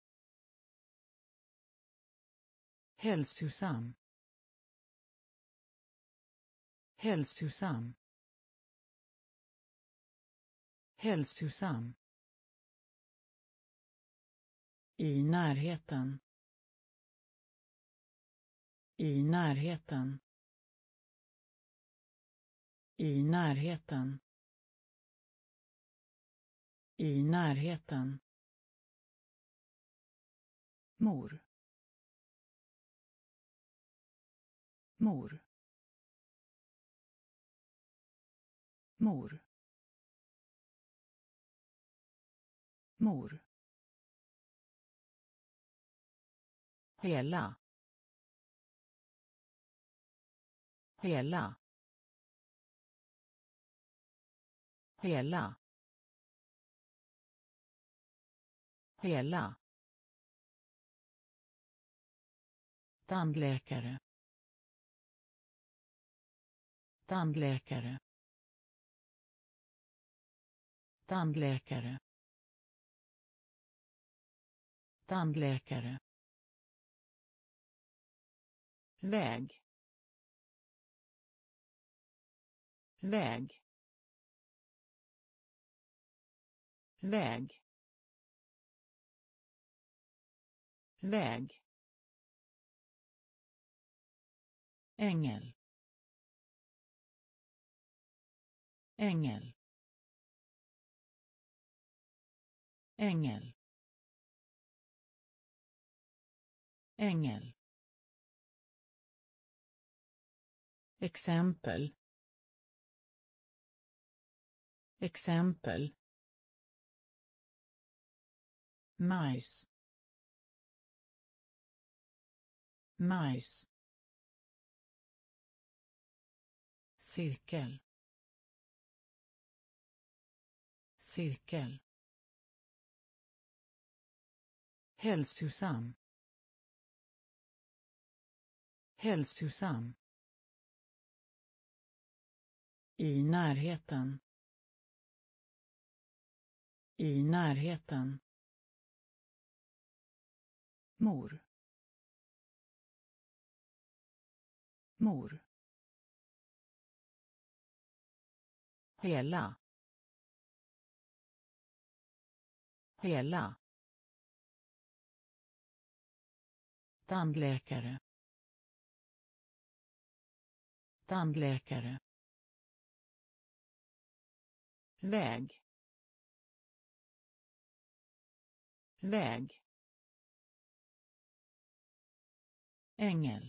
hälsosam hälsosam hälsosam i närheten i närheten i närheten i närheten mor mor mor mor hela hela hela hela tandläkare tandläkare tandläkare tandläkare väg väg väg väg ängel ängel ängel ängel exempel exempel majs majs cirkel cirkel hälsosam hälsosam i närheten i närheten mor mor hela hela tandläkare tandläkare väg väg ängel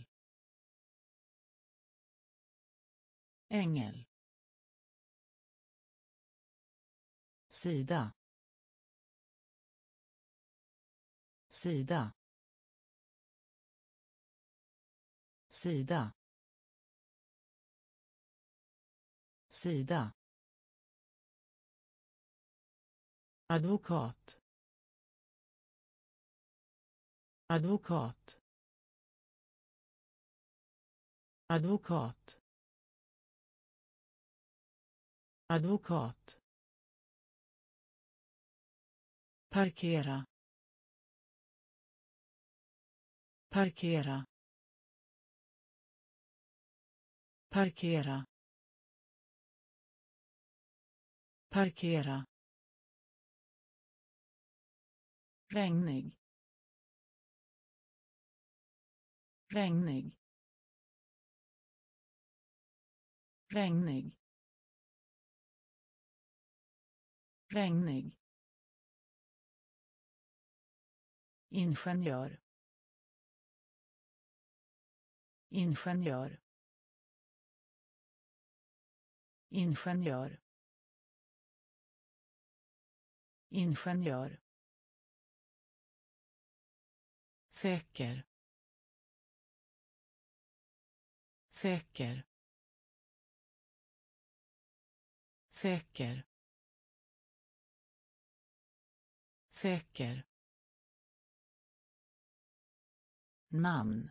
ängel sida sida sida sida advokat advokat advokat advokat parkera parkera parkera parkera regnig regnig regnig regnig, ingenjör, ingenjör, ingenjör, ingenjör, säker, säker, säker, säker, namn,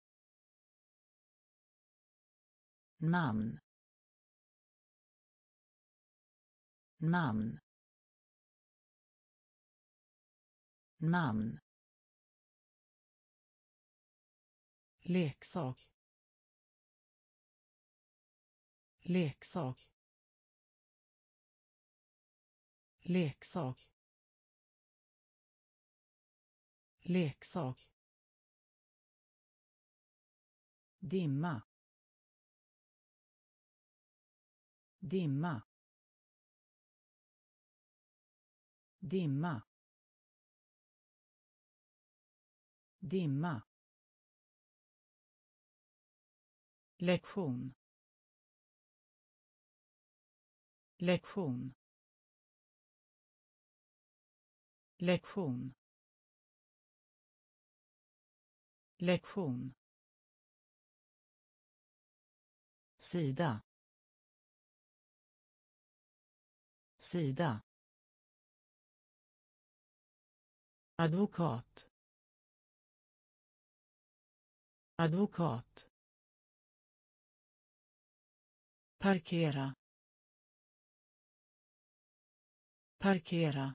namn, namn, namn, leksak, leksak, leksak, leksak, dimma, dimma, dimma, dimma, lektion, lektion, lektion, lektion, sida, sida, advokat, advokat, parkera, parkera,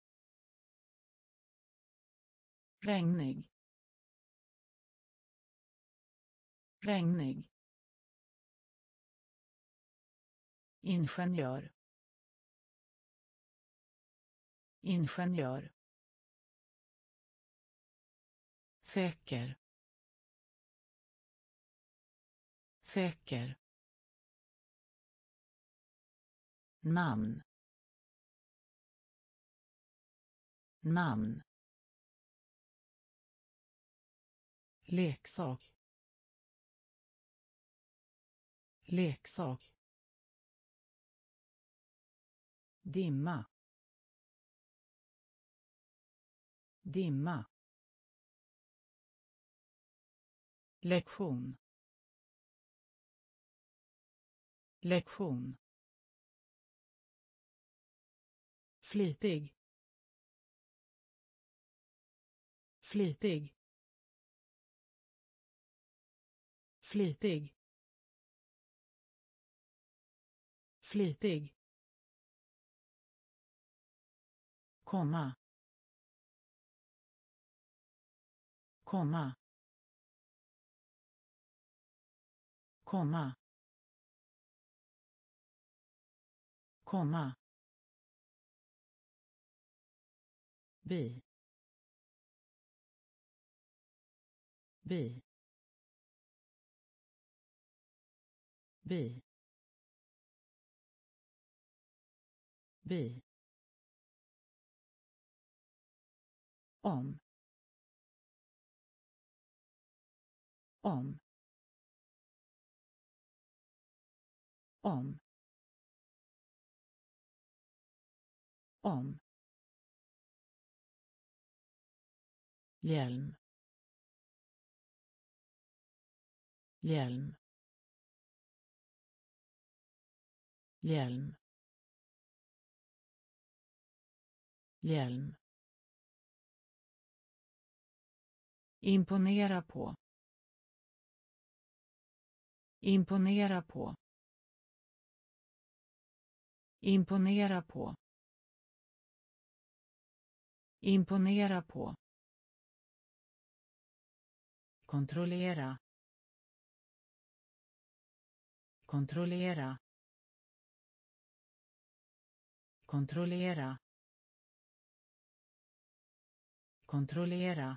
regnig, regnig, ingenjör, ingenjör, säker, säker, namn, namn, leksak, leksak, dimma, dimma, lektion, lektion, flitig, flitig, flitig, flitig, komma, komma, komma, komma, bi, bi, bi, bi, om, om, om, om, hjälm, hjälm, hjälm, hjälm, imponera på, imponera på, imponera på, imponera på, kontrollera, kontrollera, kontrollera, kontrollera,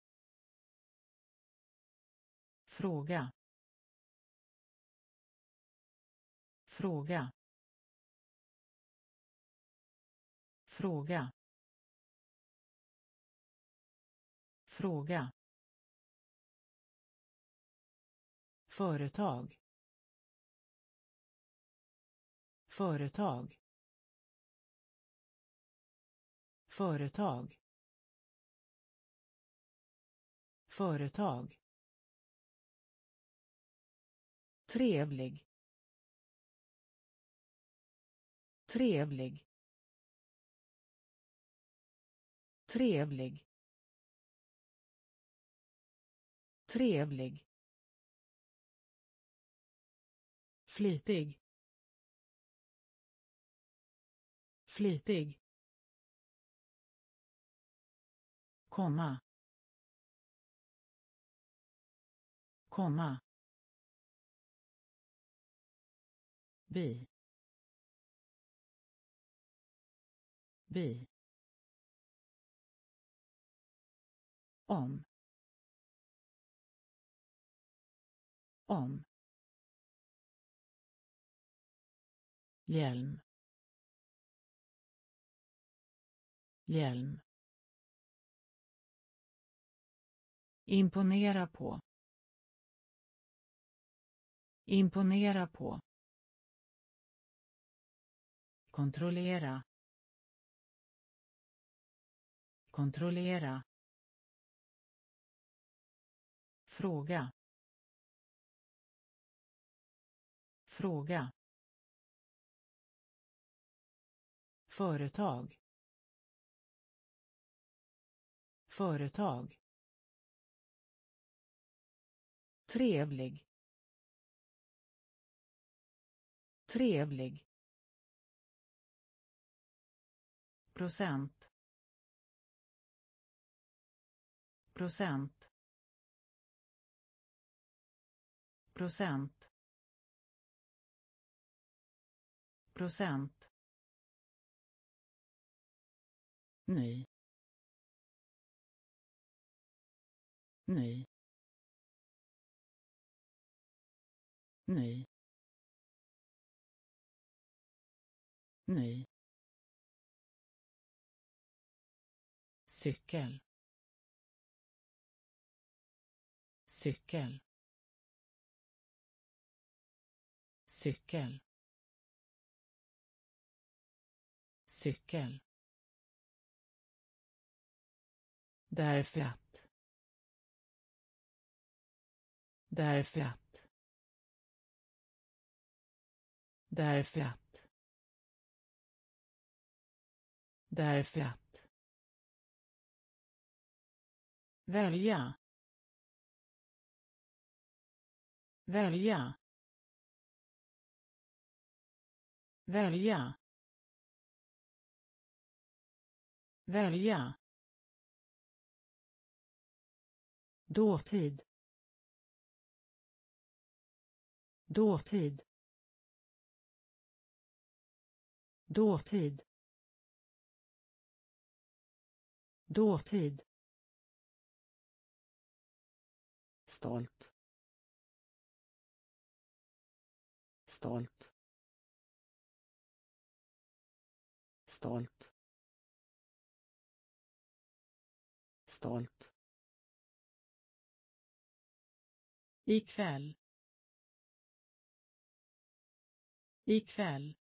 fråga, fråga, Fråga. Fråga. Företag. Företag. Företag. Företag. Trevlig. Trevlig. Trevlig. Trevlig. Flitig. Flitig. Komma. Komma. Bi. Bi. Om. Om. Hjälm. Hjälm. Imponera på. Imponera på. Kontrollera. Kontrollera. Fråga. Fråga. Företag. Företag. Trevlig. Trevlig. Procent. Procent. Procent. Procent. Ny. Ny. Ny. Ny. Cykel. Cykel. Cykel. Cykel. Därför att. Därför att. Därför att. Därför att. Välja. Välja. Välja. Välja. Dåtid. Dåtid. Dåtid. Dåtid. Stolt. Stolt. Stolt. Stolt. Ikväll. Ikväll.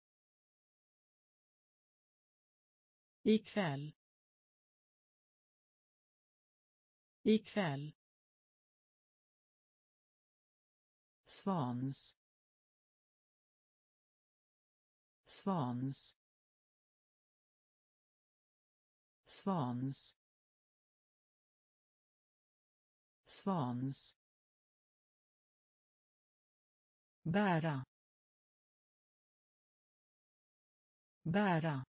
Ikväll. Ikväll. Svans. Svans. Svans. Svans. Bära. Bära.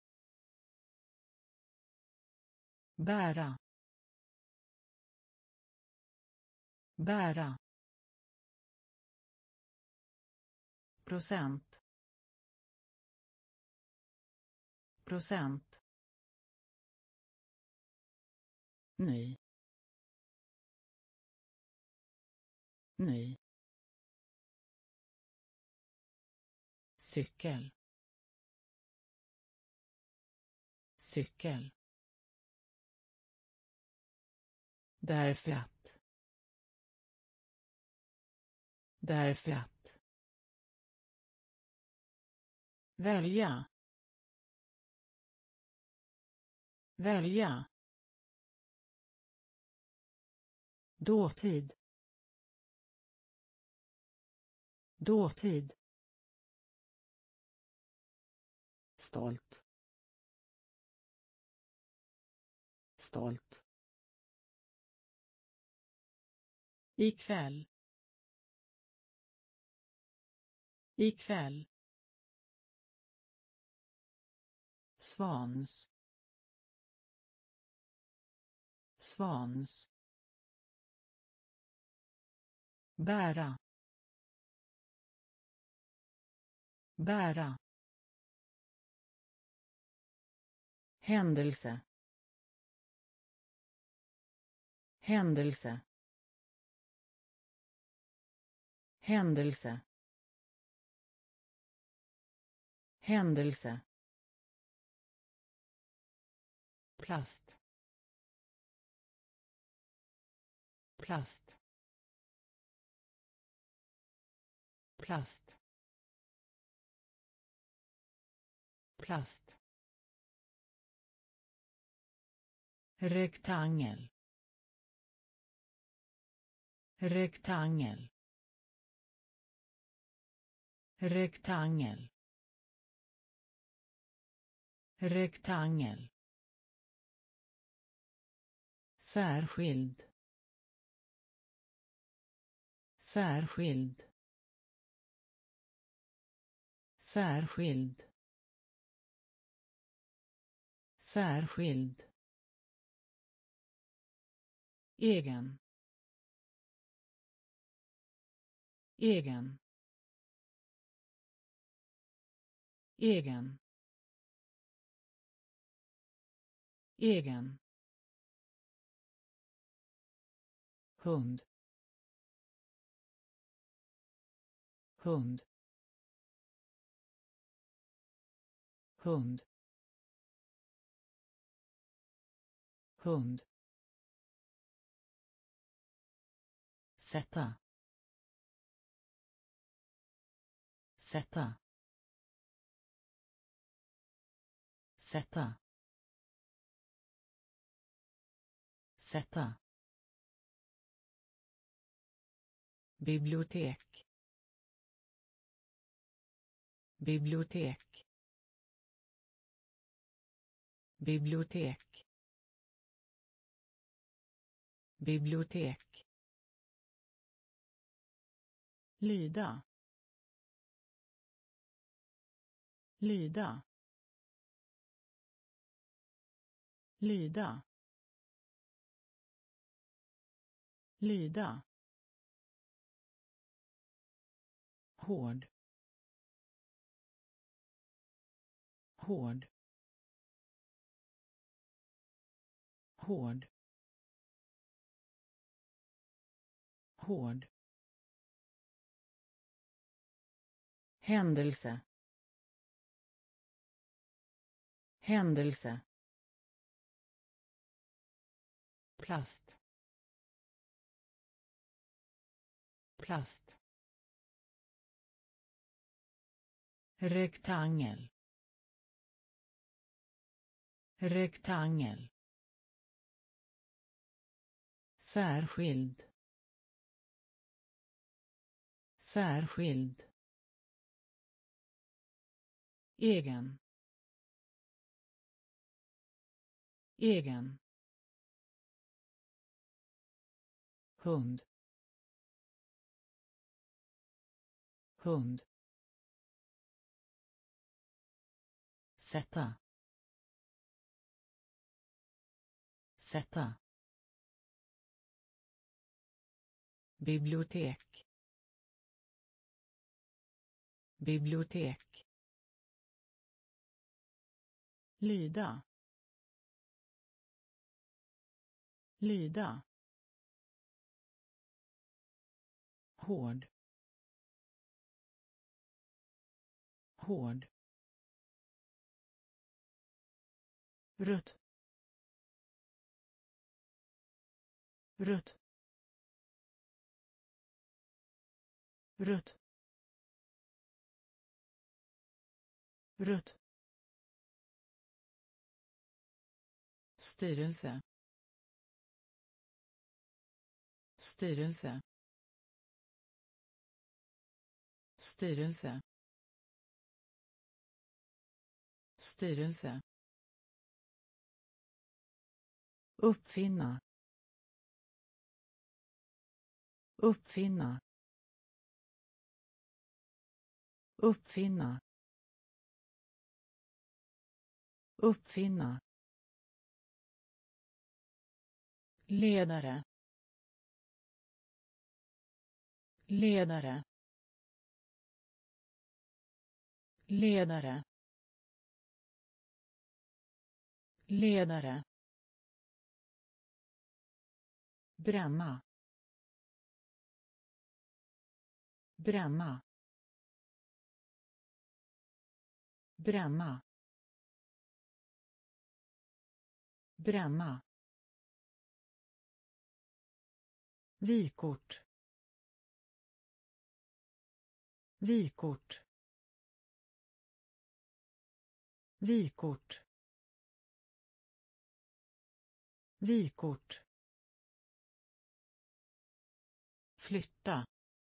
Bära. Bära. Procent. Procent. Ny. Ny. Cykel. cykel, därför att, därför att, välja, välja, dåtid, dåtid, stolt, stolt, ikväll, ikväll, svans, svans, bära, bära, händelse, händelse, händelse, händelse, plast, plast, plast, plast, rektangel, rektangel, rektangel, rektangel, särskild, särskild, särskild, särskild, egen, egen, egen, egen, hund, hund, hund, hund, sätta, sätta, sätta, sätta, bibliotek, bibliotek, bibliotek, bibliotek, lida, lida, lida, lida, hård, hård, hård, hård, händelse, händelse, plast, plast, rektangel, rektangel, särskild, särskild, egen, egen, hund, hund, sätta, sätta, bibliotek, bibliotek, lida, lida, hård, hård, rött rött rött rött styrelse styrelse styrelse styrelse uppfinna uppfinna uppfinna uppfinna ledare ledare ledare ledare bränna bränna bränna bränna vykort vykort vykort vykort flytta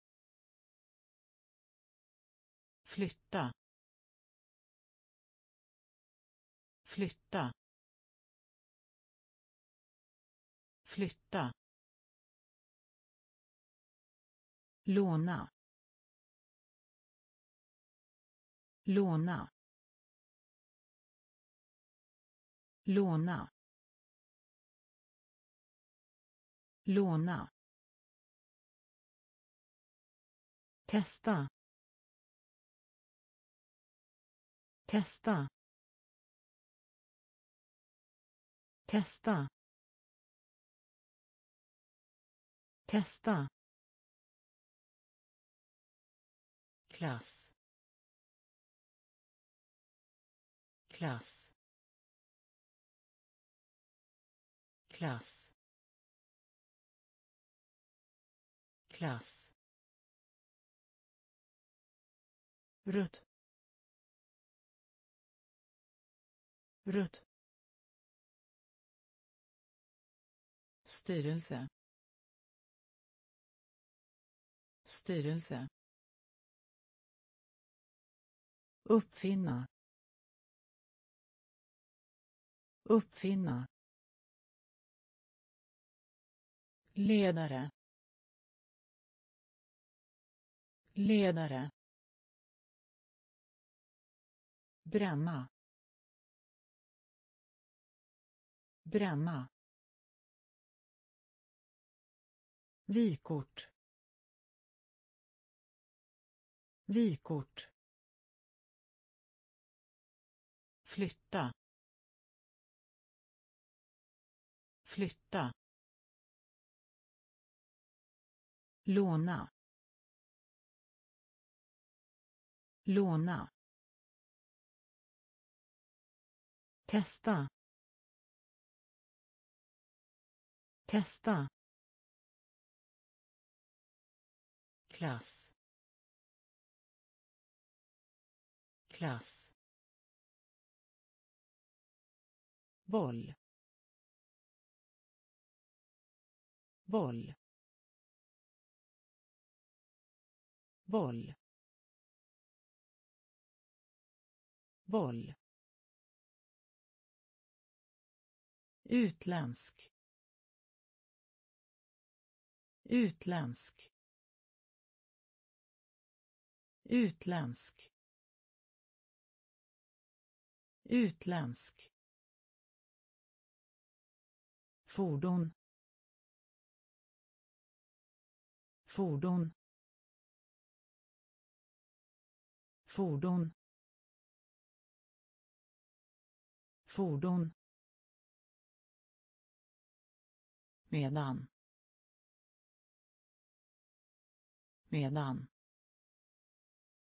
flytta flytta flytta låna låna låna låna testa testa testa testa klass klass klass klass rött rött styrelse styrelse uppfinna uppfinna ledare ledare bränna bränna vykort vykort flytta flytta låna låna testa testa klass klass boll boll boll boll utländsk utländsk utländsk utländsk fordon fordon fordon fordon medan medan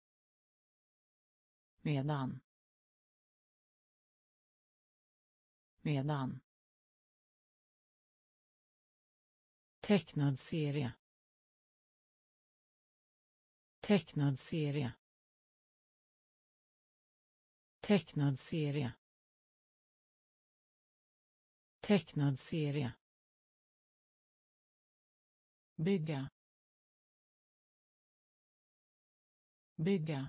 medan medan, tecknad serie, tecknad serie, tecknad serie, tecknad serie, bygga, bygga,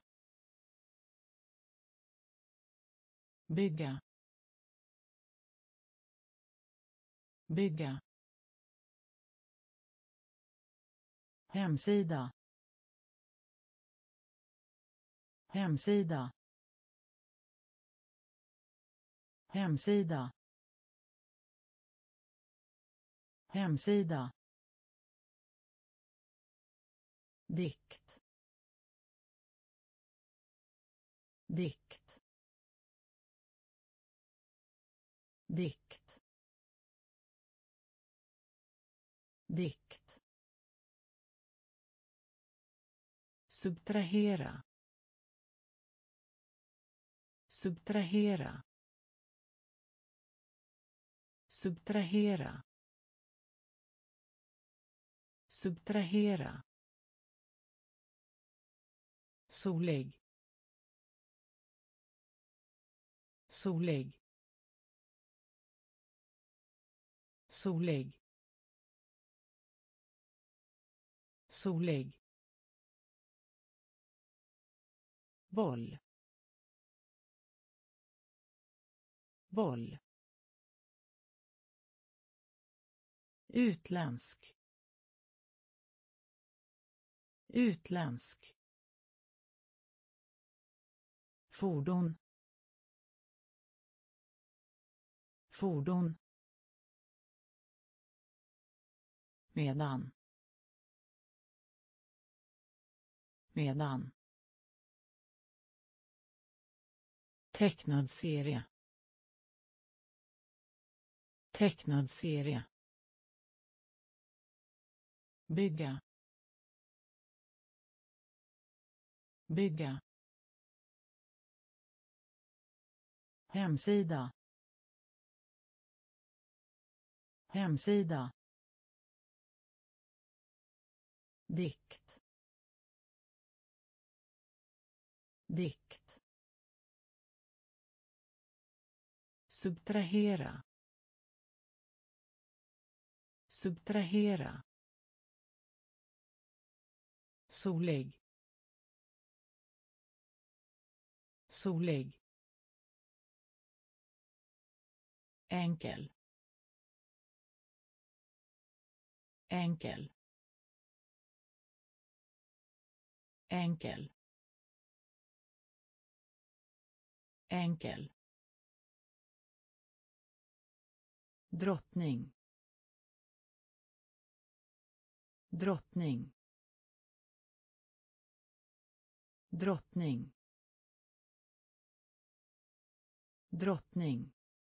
bygga, bygga, hemsida, hemsida, hemsida, hemsida, dikt, dikt, dikt, dikt, subtrahera, subtrahera, subtrahera, subtrahera, solig, solig, solig, solig, boll, boll, utländsk, utländsk, fordon, fordon, medan, medan, tecknad serie, tecknad serie, bygga, bygga, hemsida, hemsida, dikt, dikt, subtrahera, subtrahera, solig, solig, enkel, enkel, enkel, enkel, drottning, drottning, drottning, drottning,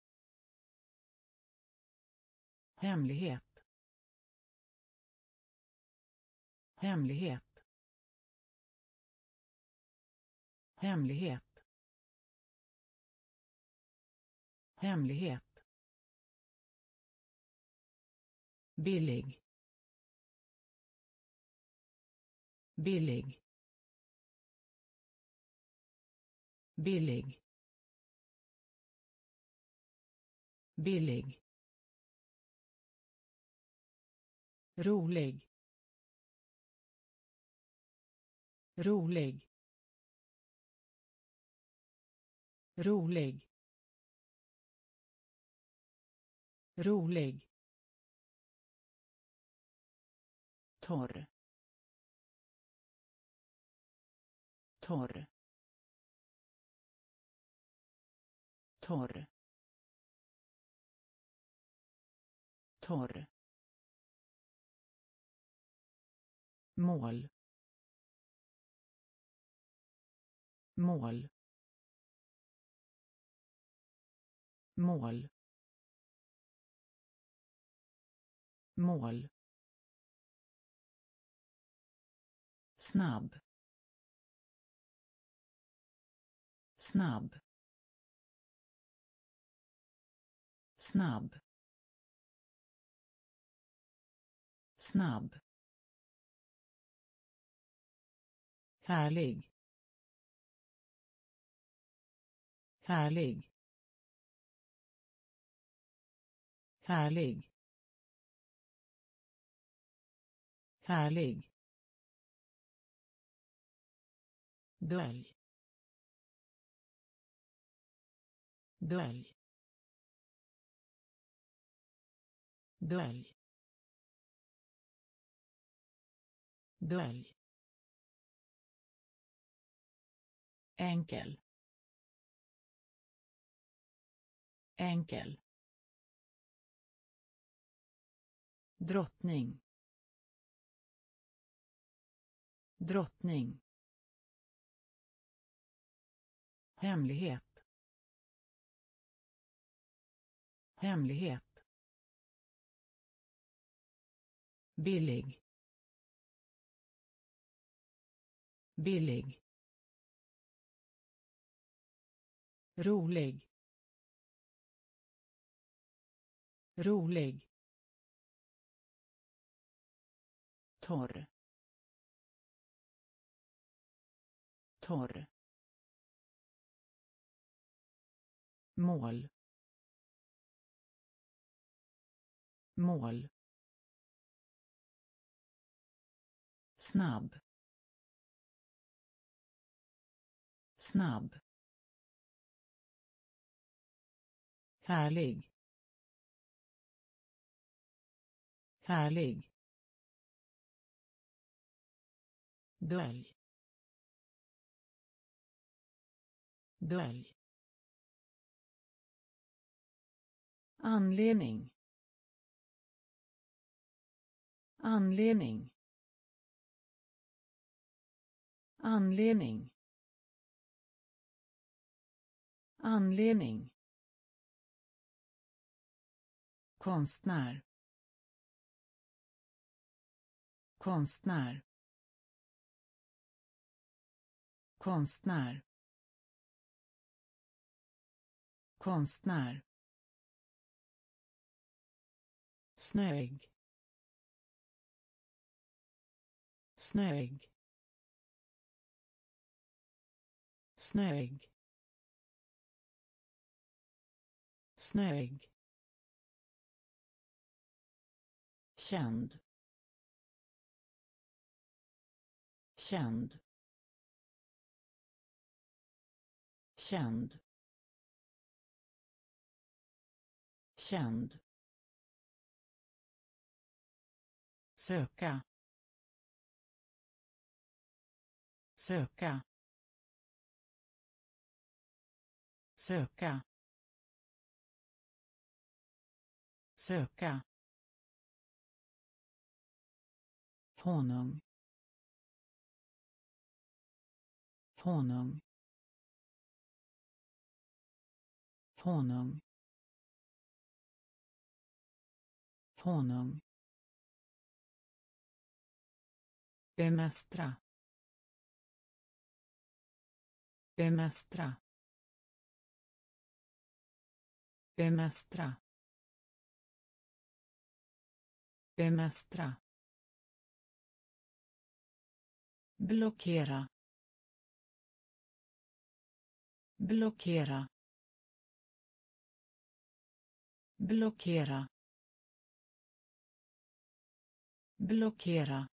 hemlighet, hemlighet, hemlighet, hemlighet, billig, billig, billig, billig, rolig, rolig, rolig, rolig, torr, torr, torr, torr, mål, mål, mål, mål, snabb, snabb, snabb, snabb, härlig, härlig, härlig, härlig, dölj, dölj, dölj, dölj, enkel, enkel, drottning, drottning, hemlighet, hemlighet, billig, billig, rolig, rolig, torr, torr, mål, mål, snabb, snabb, härlig, härlig, dölj, dölj, anledning, anledning, anledning, anledning, konstnär, konstnär, konstnär, konstnär, snöig, snöig, snöig, snöig, känd, känd, känd, känd, söka, söka, söka, söka, honung, honung, honung, honung, bemästra, bemästra, bemästra, bemästra, blockera, blockera, blockera, blockera,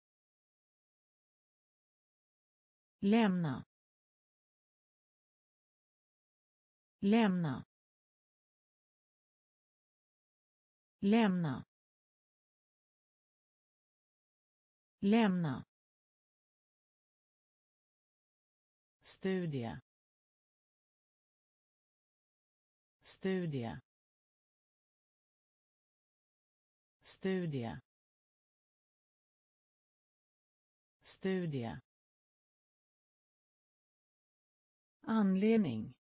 lämna, lämna, lämna, lämna, studie, studie, studie, studie, anledning,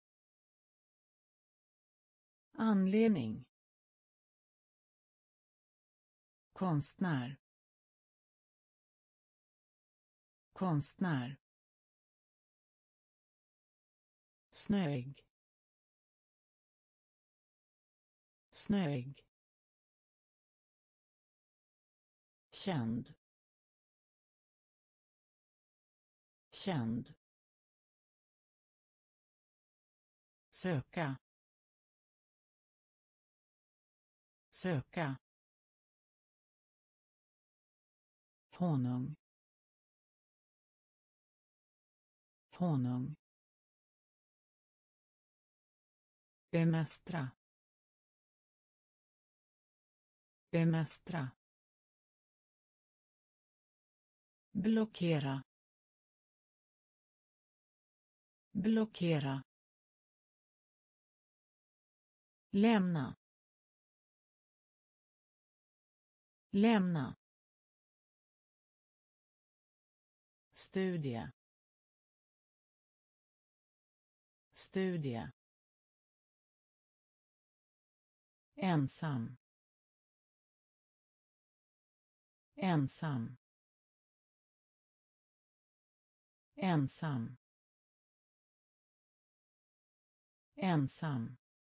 anledning, konstnär, konstnär, snöig, snöig, känd, känd, söka, söka, honung, honung, bemästra, bemästra, blockera, blockera, lämna, lämna, studie, studie, ensam, ensam, ensam, ensam,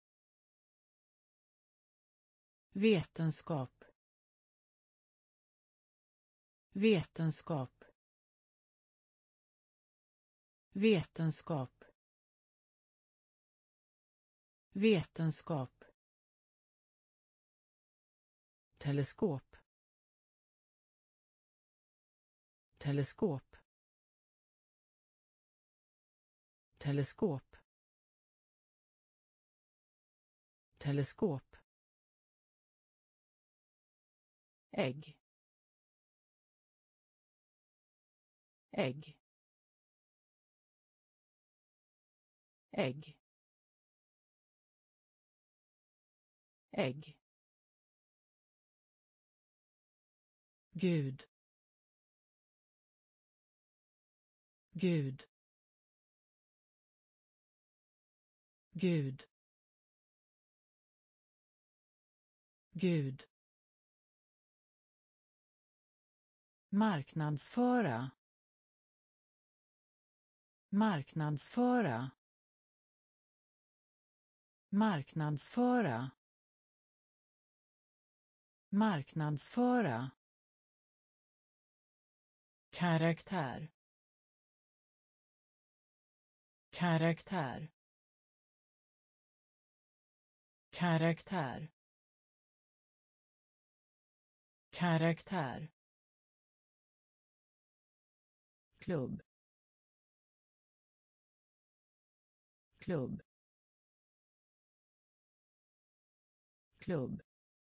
vetenskap, vetenskap, vetenskap, vetenskap, teleskop, teleskop, teleskop, teleskop, ägg, ägg, ägg, ägg, Gud, Gud, Gud, Gud, marknadsföra, marknadsföra, marknadsföra, marknadsföra, karaktär, karaktär, karaktär, karaktär, klubb, klubb, klubb,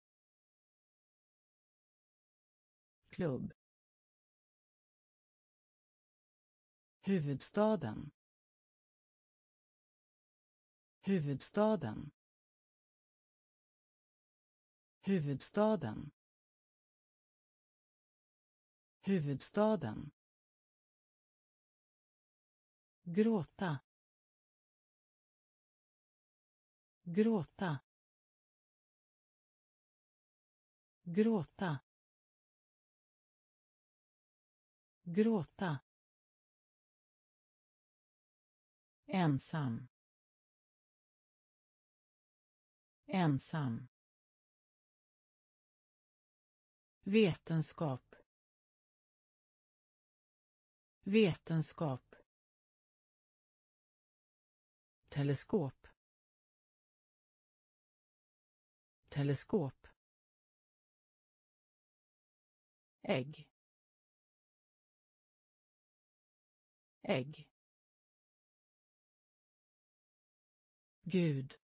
klubb, huvudstaden, huvudstaden, huvudstaden, huvudstaden, gråta, gråta, gråta, gråta, ensam, ensam, vetenskap, vetenskap, teleskop, teleskop, ägg, ägg, Gud,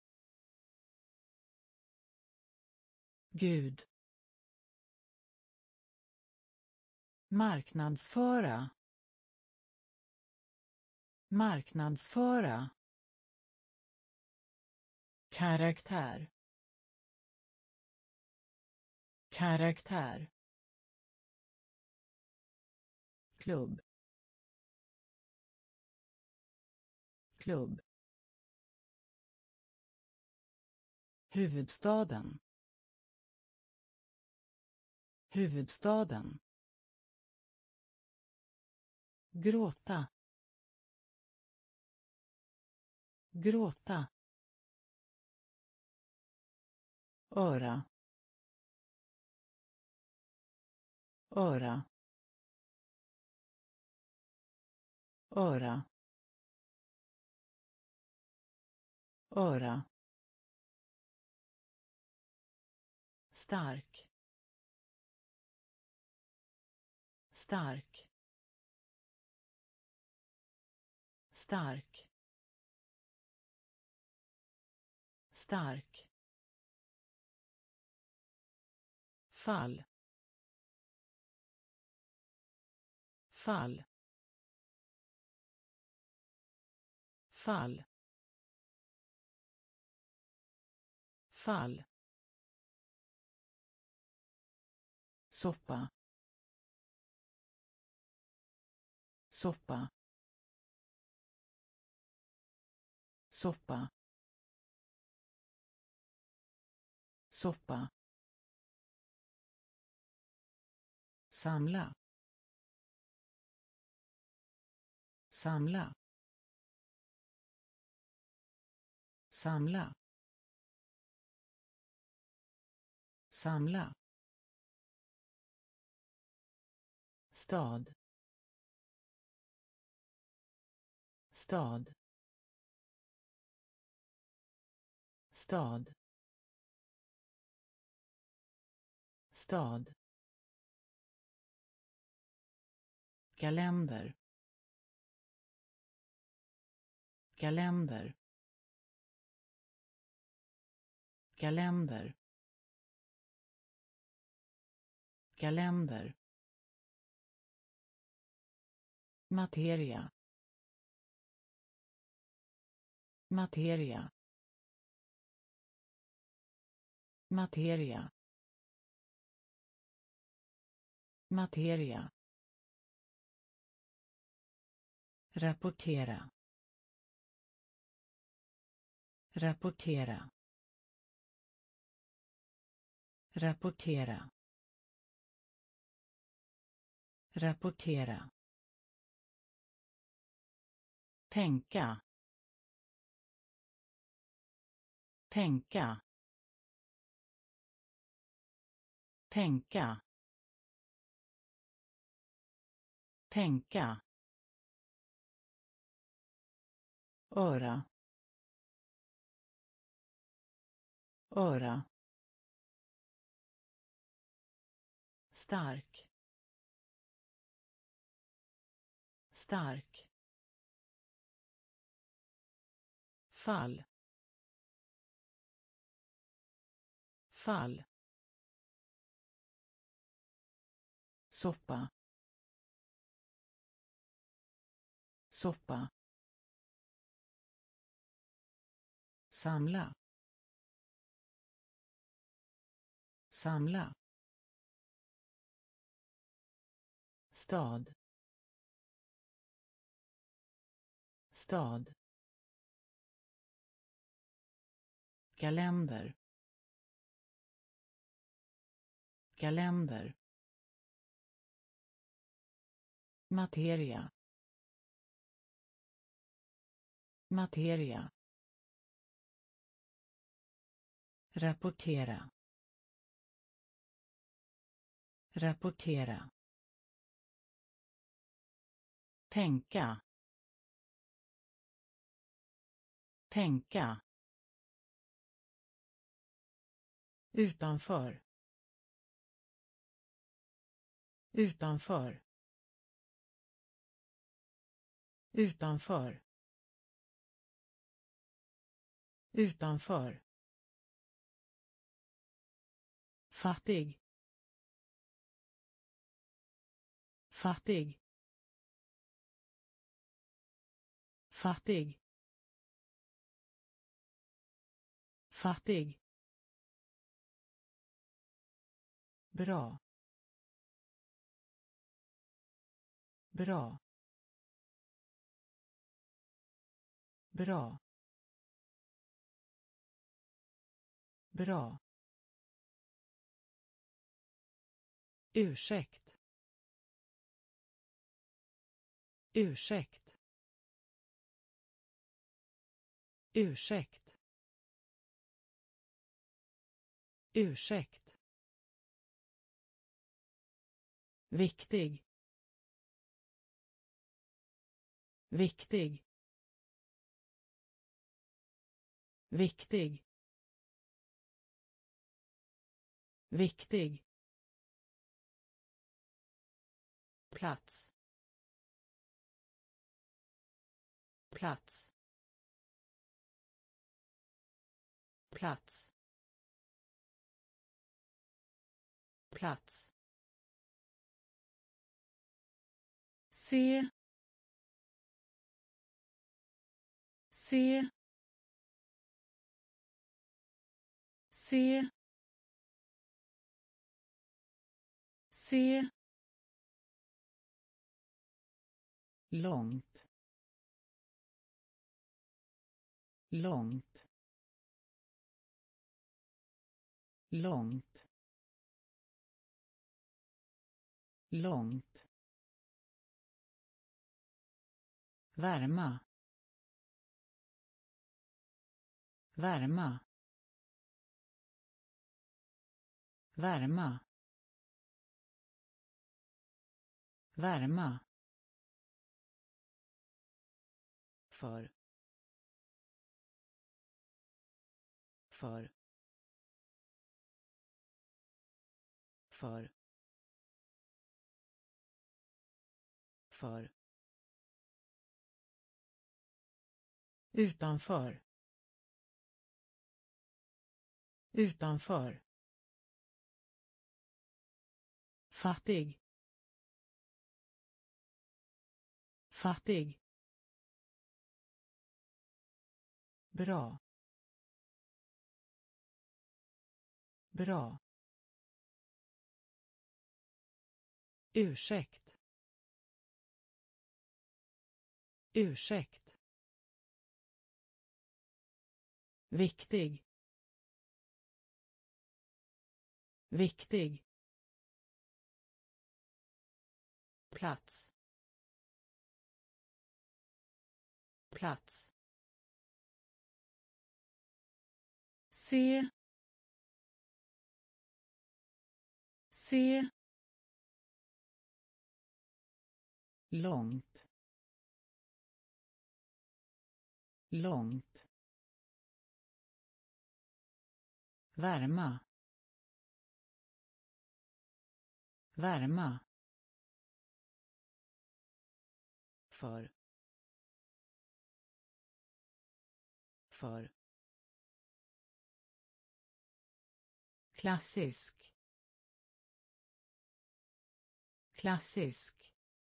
Gud, marknadsföra, marknadsföra, karaktär, karaktär, klubb, klubb, huvudstaden, huvudstaden, gråta, gråta, öra, öra, öra, öra, stark, stark, stark, stark, fall, fall, fall, fall, soppa, soppa, soppa, soppa, samla, samla, samla, samla, stad, stad, stad, stad, kalender, kalender, kalender, kalender, materia, materia, materia, materia, rapportera, rapportera, rapportera, rapportera, tänka, tänka, tänka, tänka, öra, öra, stark, stark, fall, fall, soppa, soppa, samla, samla, stad, stad, kalender, kalender, materia, materia, rapportera, rapportera, tänka, tänka, utanför, utanför, utanför, utanför, fattig, fattig, fattig, fattig, bra, bra, bra, bra, ursäkt, ursäkt, ursäkt, Ursäkt. Viktig. Viktig. Viktig. Viktig. Plats. Plats. Plats. Plats. Se. Se. Se. Se. Långt. Långt. Långt. Långt. Värma. Värma. Värma. Värma. För. För. För. För. Utanför. Utanför. Fattig. Fattig. Bra. Bra. Ursäkt. Ursäkt. Viktig. Viktig. Plats. Plats. Se. Se. Långt. Långt. Värma. Värma. För. För. Klassisk. Klassisk.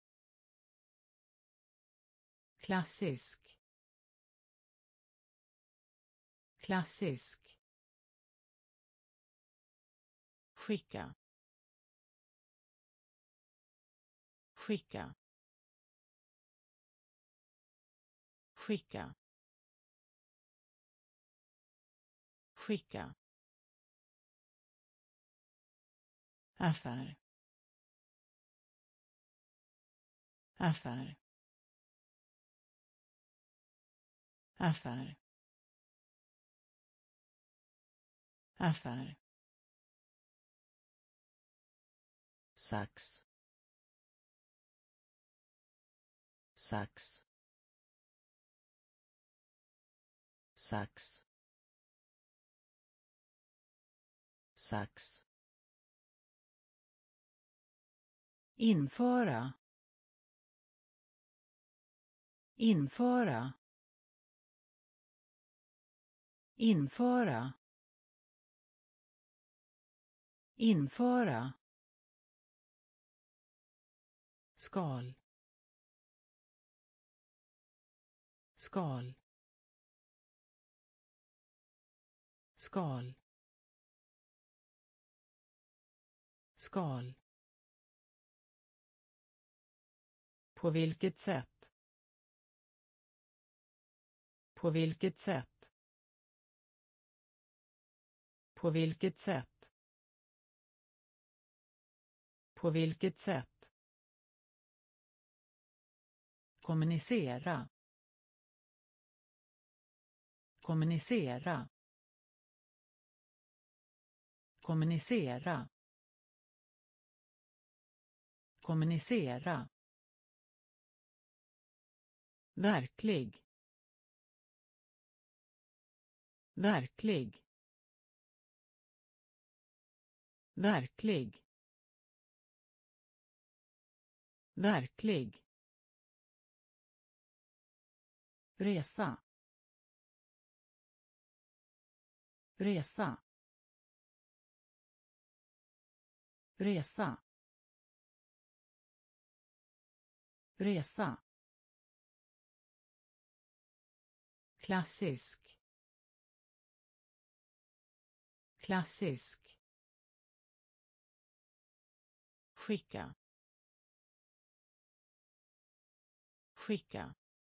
Klassisk. Klassisk. Skicka. Skicka. Skicka. Skicka. Affär. Affär. Affär. Affär. Sax. Sax. Sax. Sax. Införa. Införa. Införa. Införa. Skal. Skal. Skal. Skal. På vilket sätt? På vilket sätt? På vilket sätt? På vilket sätt? Kommunicera. Kommunicera. kommunicera, kommunicera, verklig, verklig, verklig, verklig, resa, resa, resa, resa, klassisk, klassisk, skicka, skicka,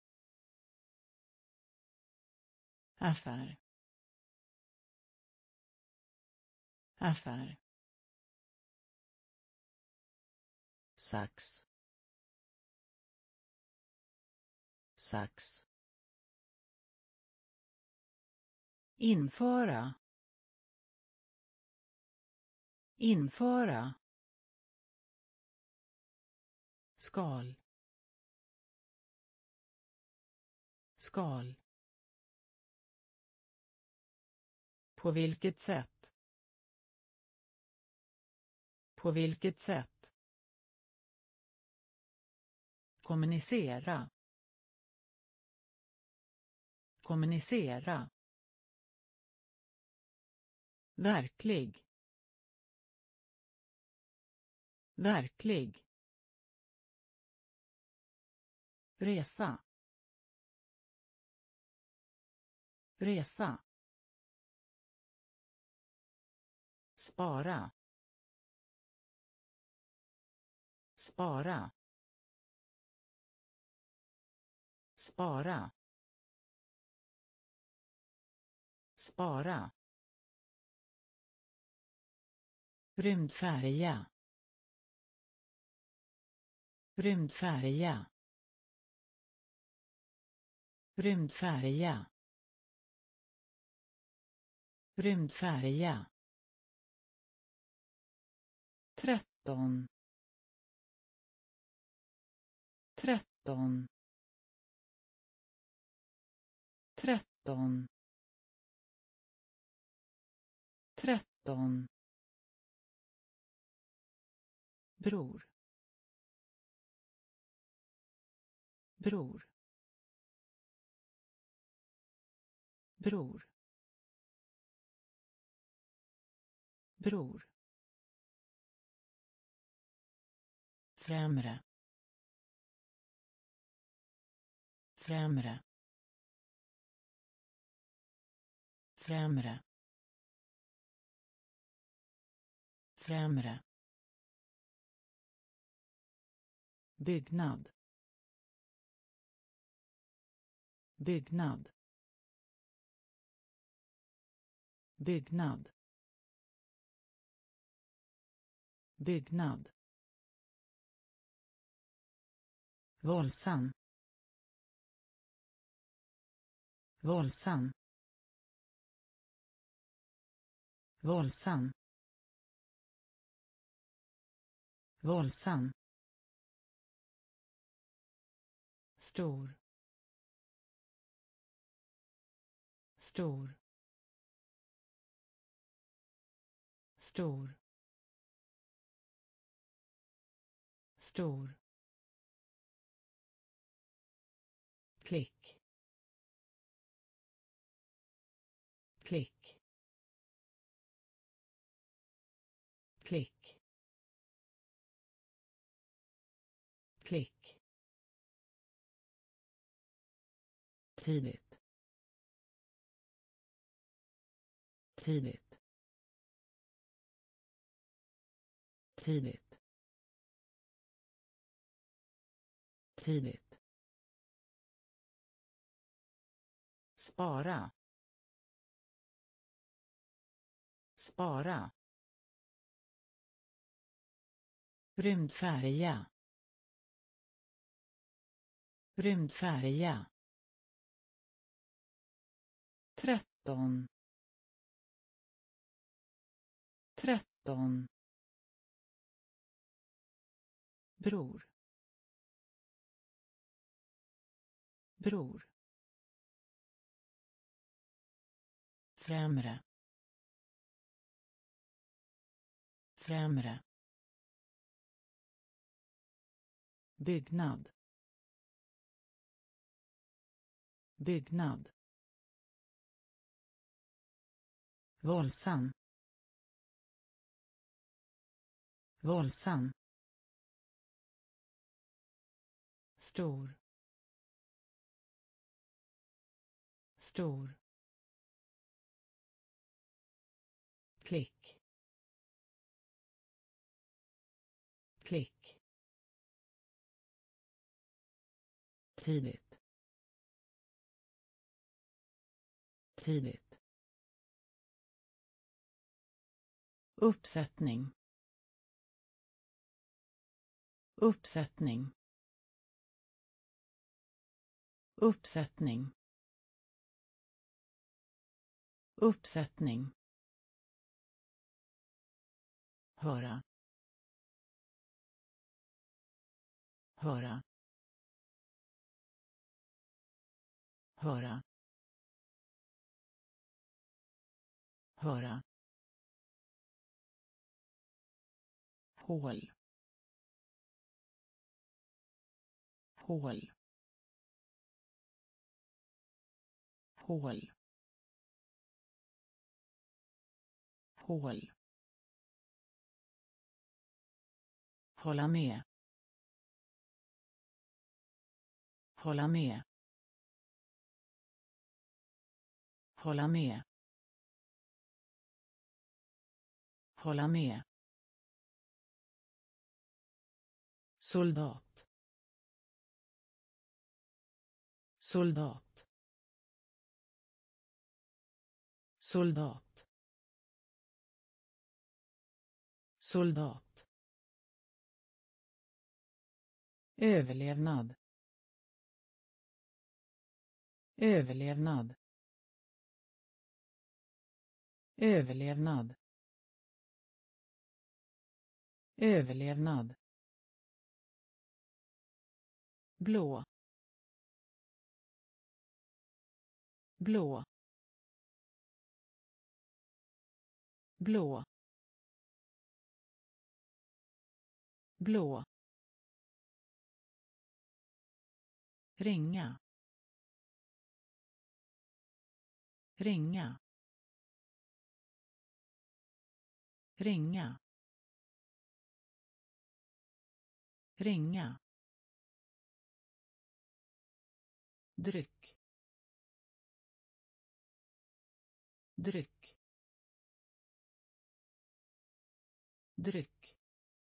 affär, affär, sax, sax, införa, införa, skal, skal, på vilket sätt, på vilket sätt, kommunicera, kommunicera, verklig, verklig, resa, resa, spara, spara, spara, spara, rymdfärja, rymdfärja, rymdfärja, rymdfärja, tretton, tretton, tretton, tretton, bror, bror, bror, bror, främre, främre, främre, främre, byggnad, byggnad, byggnad, byggnad, våldsam, våldsam, våldsam, våldsam, stor, stor, stor, stor, klick, klick, klick, klick, tidigt, tidigt, tidigt, tidigt, spara, spara, rymdfärja, rymdfärja, tretton, tretton. Bror. Bror. Främre. Främre. Byggnad. Byggnad. Våldsam. Våldsam. Stor. Stor. Klick. Klick. Tidigt. Tidigt. Uppsättning. Uppsättning. Uppsättning. Uppsättning. Höra. Höra. Höra. Höra. Hål. Hål. Hål. Hål. Hålla med. Hålla med. Hålla med. Hålla med. Soldat. Soldat. Soldat. Soldat. Överlevnad. Överlevnad. Överlevnad. Överlevnad. Blå. Blå. Blå. Blå. Ringa. Ringa. Ringa. Ringa. Dryck. Dryck. Dryck.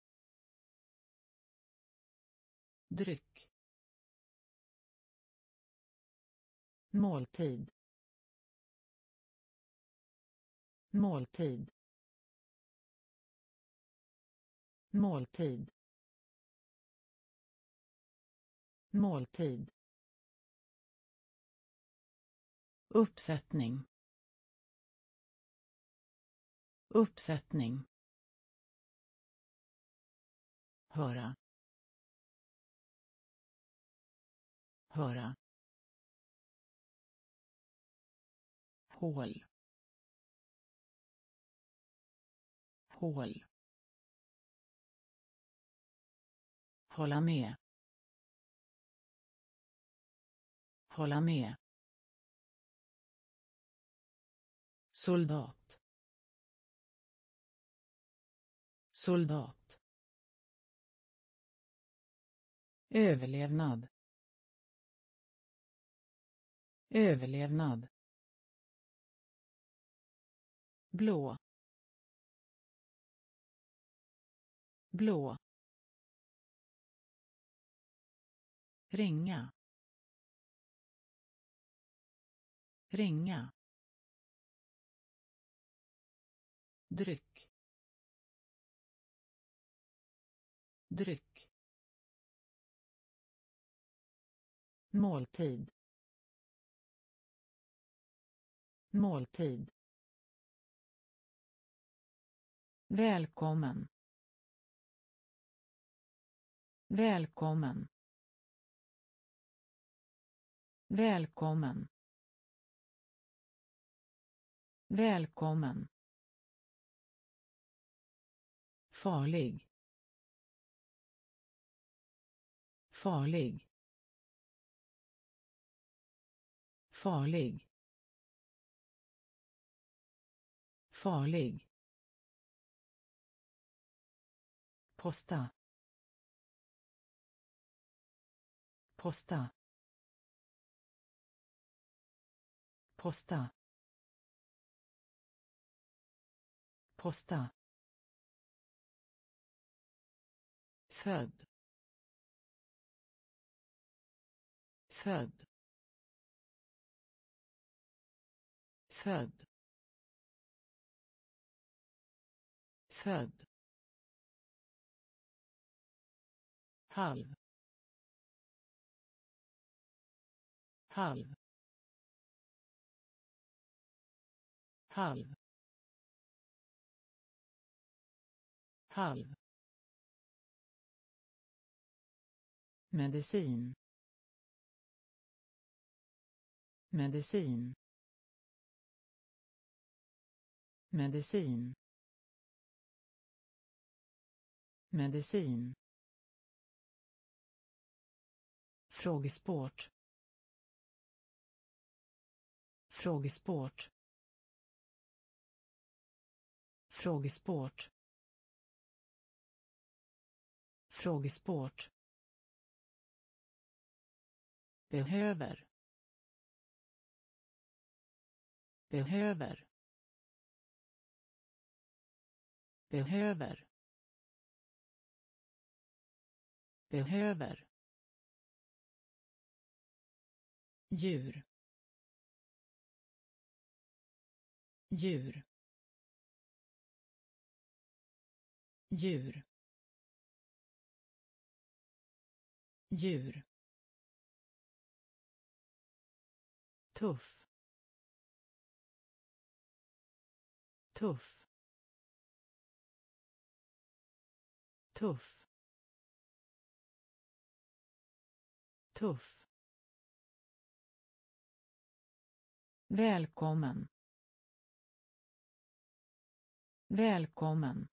Dryck. Måltid. Måltid. Måltid. Måltid. Uppsättning. Uppsättning. Höra. Höra. Hål. Hål. Hålla med. Hålla med. Soldat. Soldat. Överlevnad. Överlevnad. Blå. Blå. Ringa. Ringa. Dryck. Dryck. Måltid. Måltid. Välkommen. Välkommen. Välkommen. Välkommen. Farlig. Farlig. Farlig. Farlig. Posta. Posta. Posta. Posta. Född. Född. Född. Född. Halv. Halv. Halv. Halv. Medicin. Medicin. Medicin. Medicin. Frågesport. Frågesport. Frågesport. Frågesport. Behöver. Behöver. Behöver. Behöver. Djur. Djur. Djur. Djur. Tuff. Tuff. Tuff. Tuff. Välkommen. Välkommen.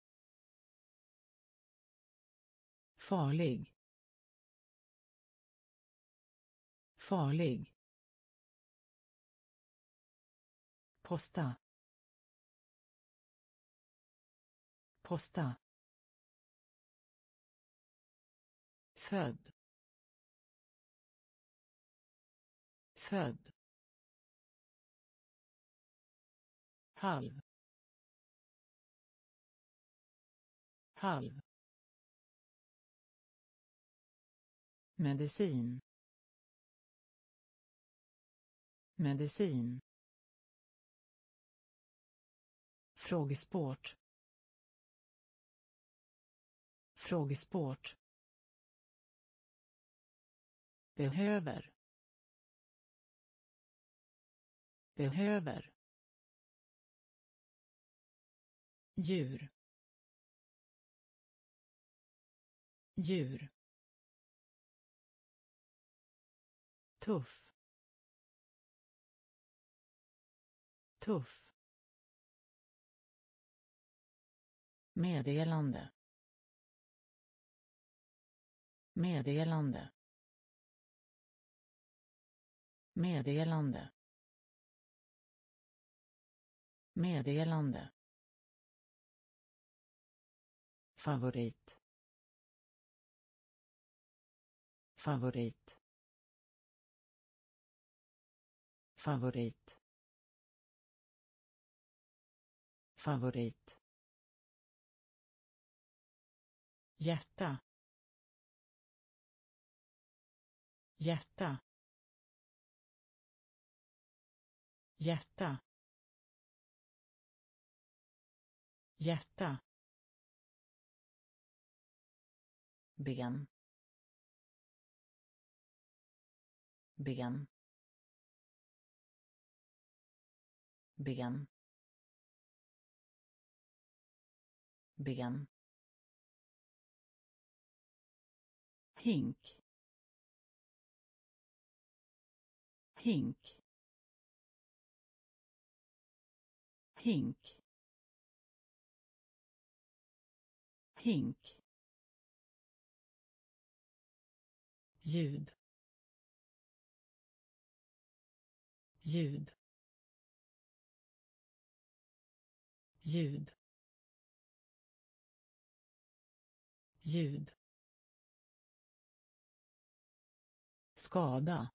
Farlig. Farlig. Posta. Posta. Född. Född. Halv. Halv. Medicin. Medicin. Frågesport. Frågesport. Behöver. Behöver. Djur. Djur. Tuff. Tuff. Meddelande. Meddelande. Meddelande. Meddelande. Favorit. Favorit. Favorit. Favorit. Hjärta. Hjärta. Hjärta. Hjärta. Ben. Ben. Ben. ben, hink, hink, hink, hink, ljud, ljud, ljud, ljud, skada,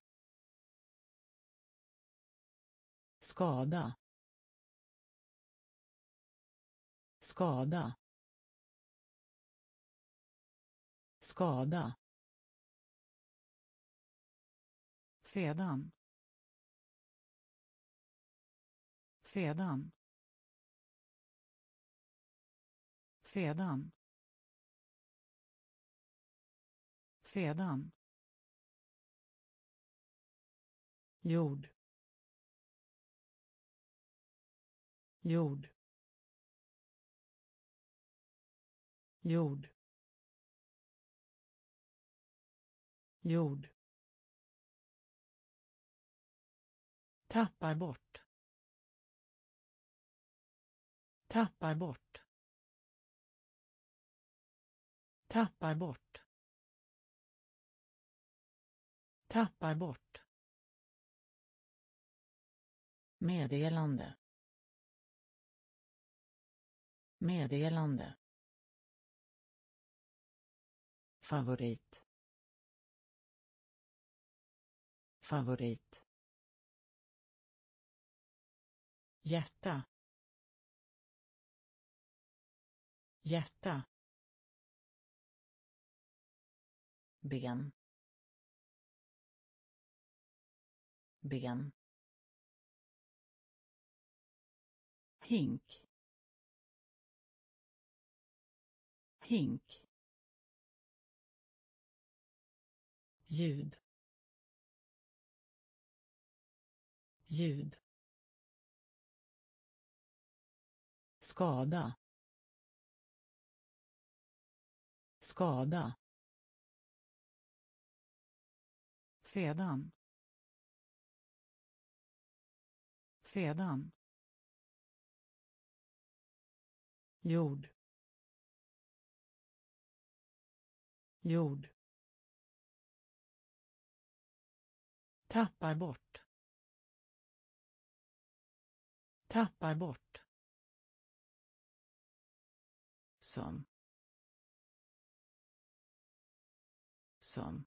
skada, skada, skada, sedan, sedan, sedan, sedan, jord, jord, jord, jord, tappar bort, tappar bort, tappar bort, tappar bort, meddelande, meddelande, favorit, favorit, hjärta, hjärta, ben, ben, hink, hink, ljud, ljud, skada, skada, sedan, sedan, jord, jord, tappar bort, tappar bort, som, som,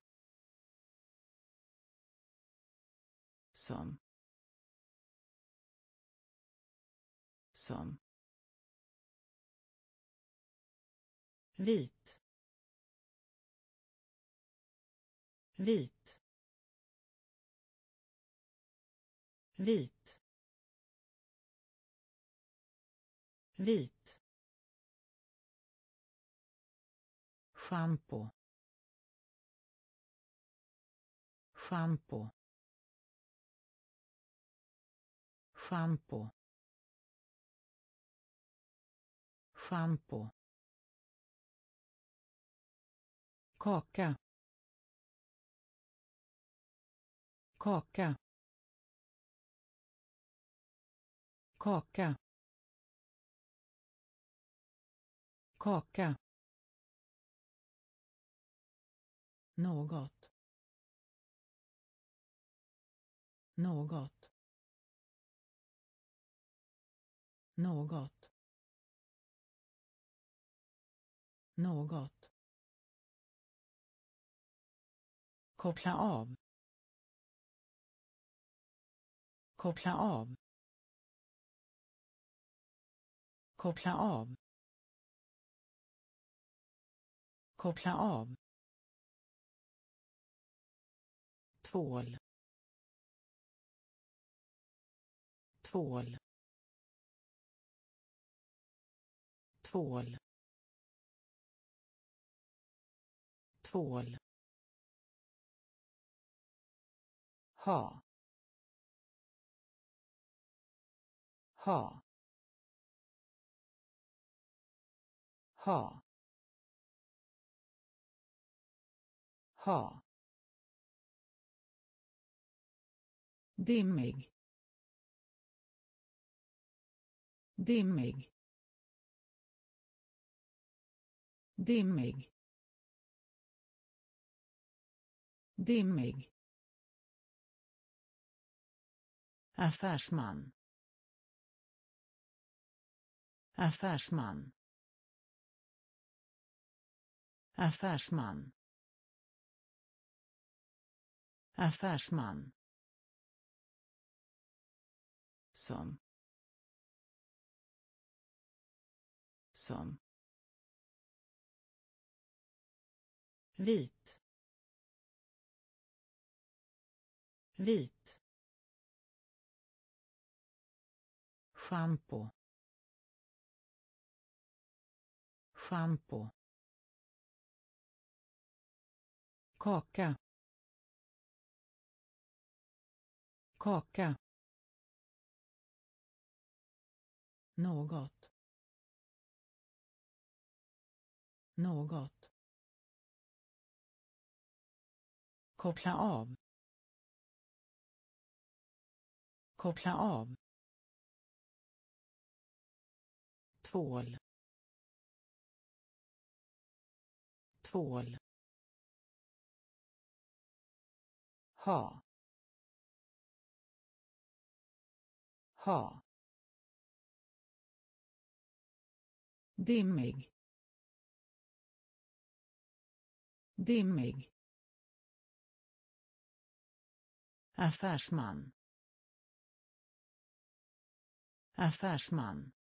som, som, vit, vit, vit, vit, shampoo, shampoo, shampoo, shampoo, kaka, kaka, kaka, kaka, något, något, något, något, koppla av, koppla av, koppla av, koppla av, tvål, tvål, tvål, tvål, ha, ha, ha, ha, dimmig, dimmig, dimmig, dimmig, affärsman, affärsman, affärsman, affärsman, som, som, vit, vit, shampoo, shampoo, kaka, kaka, något, något, koppla av, koppla av, tvål, tvål, ha, ha, dimmig, dimmig, affärsman, affärsman,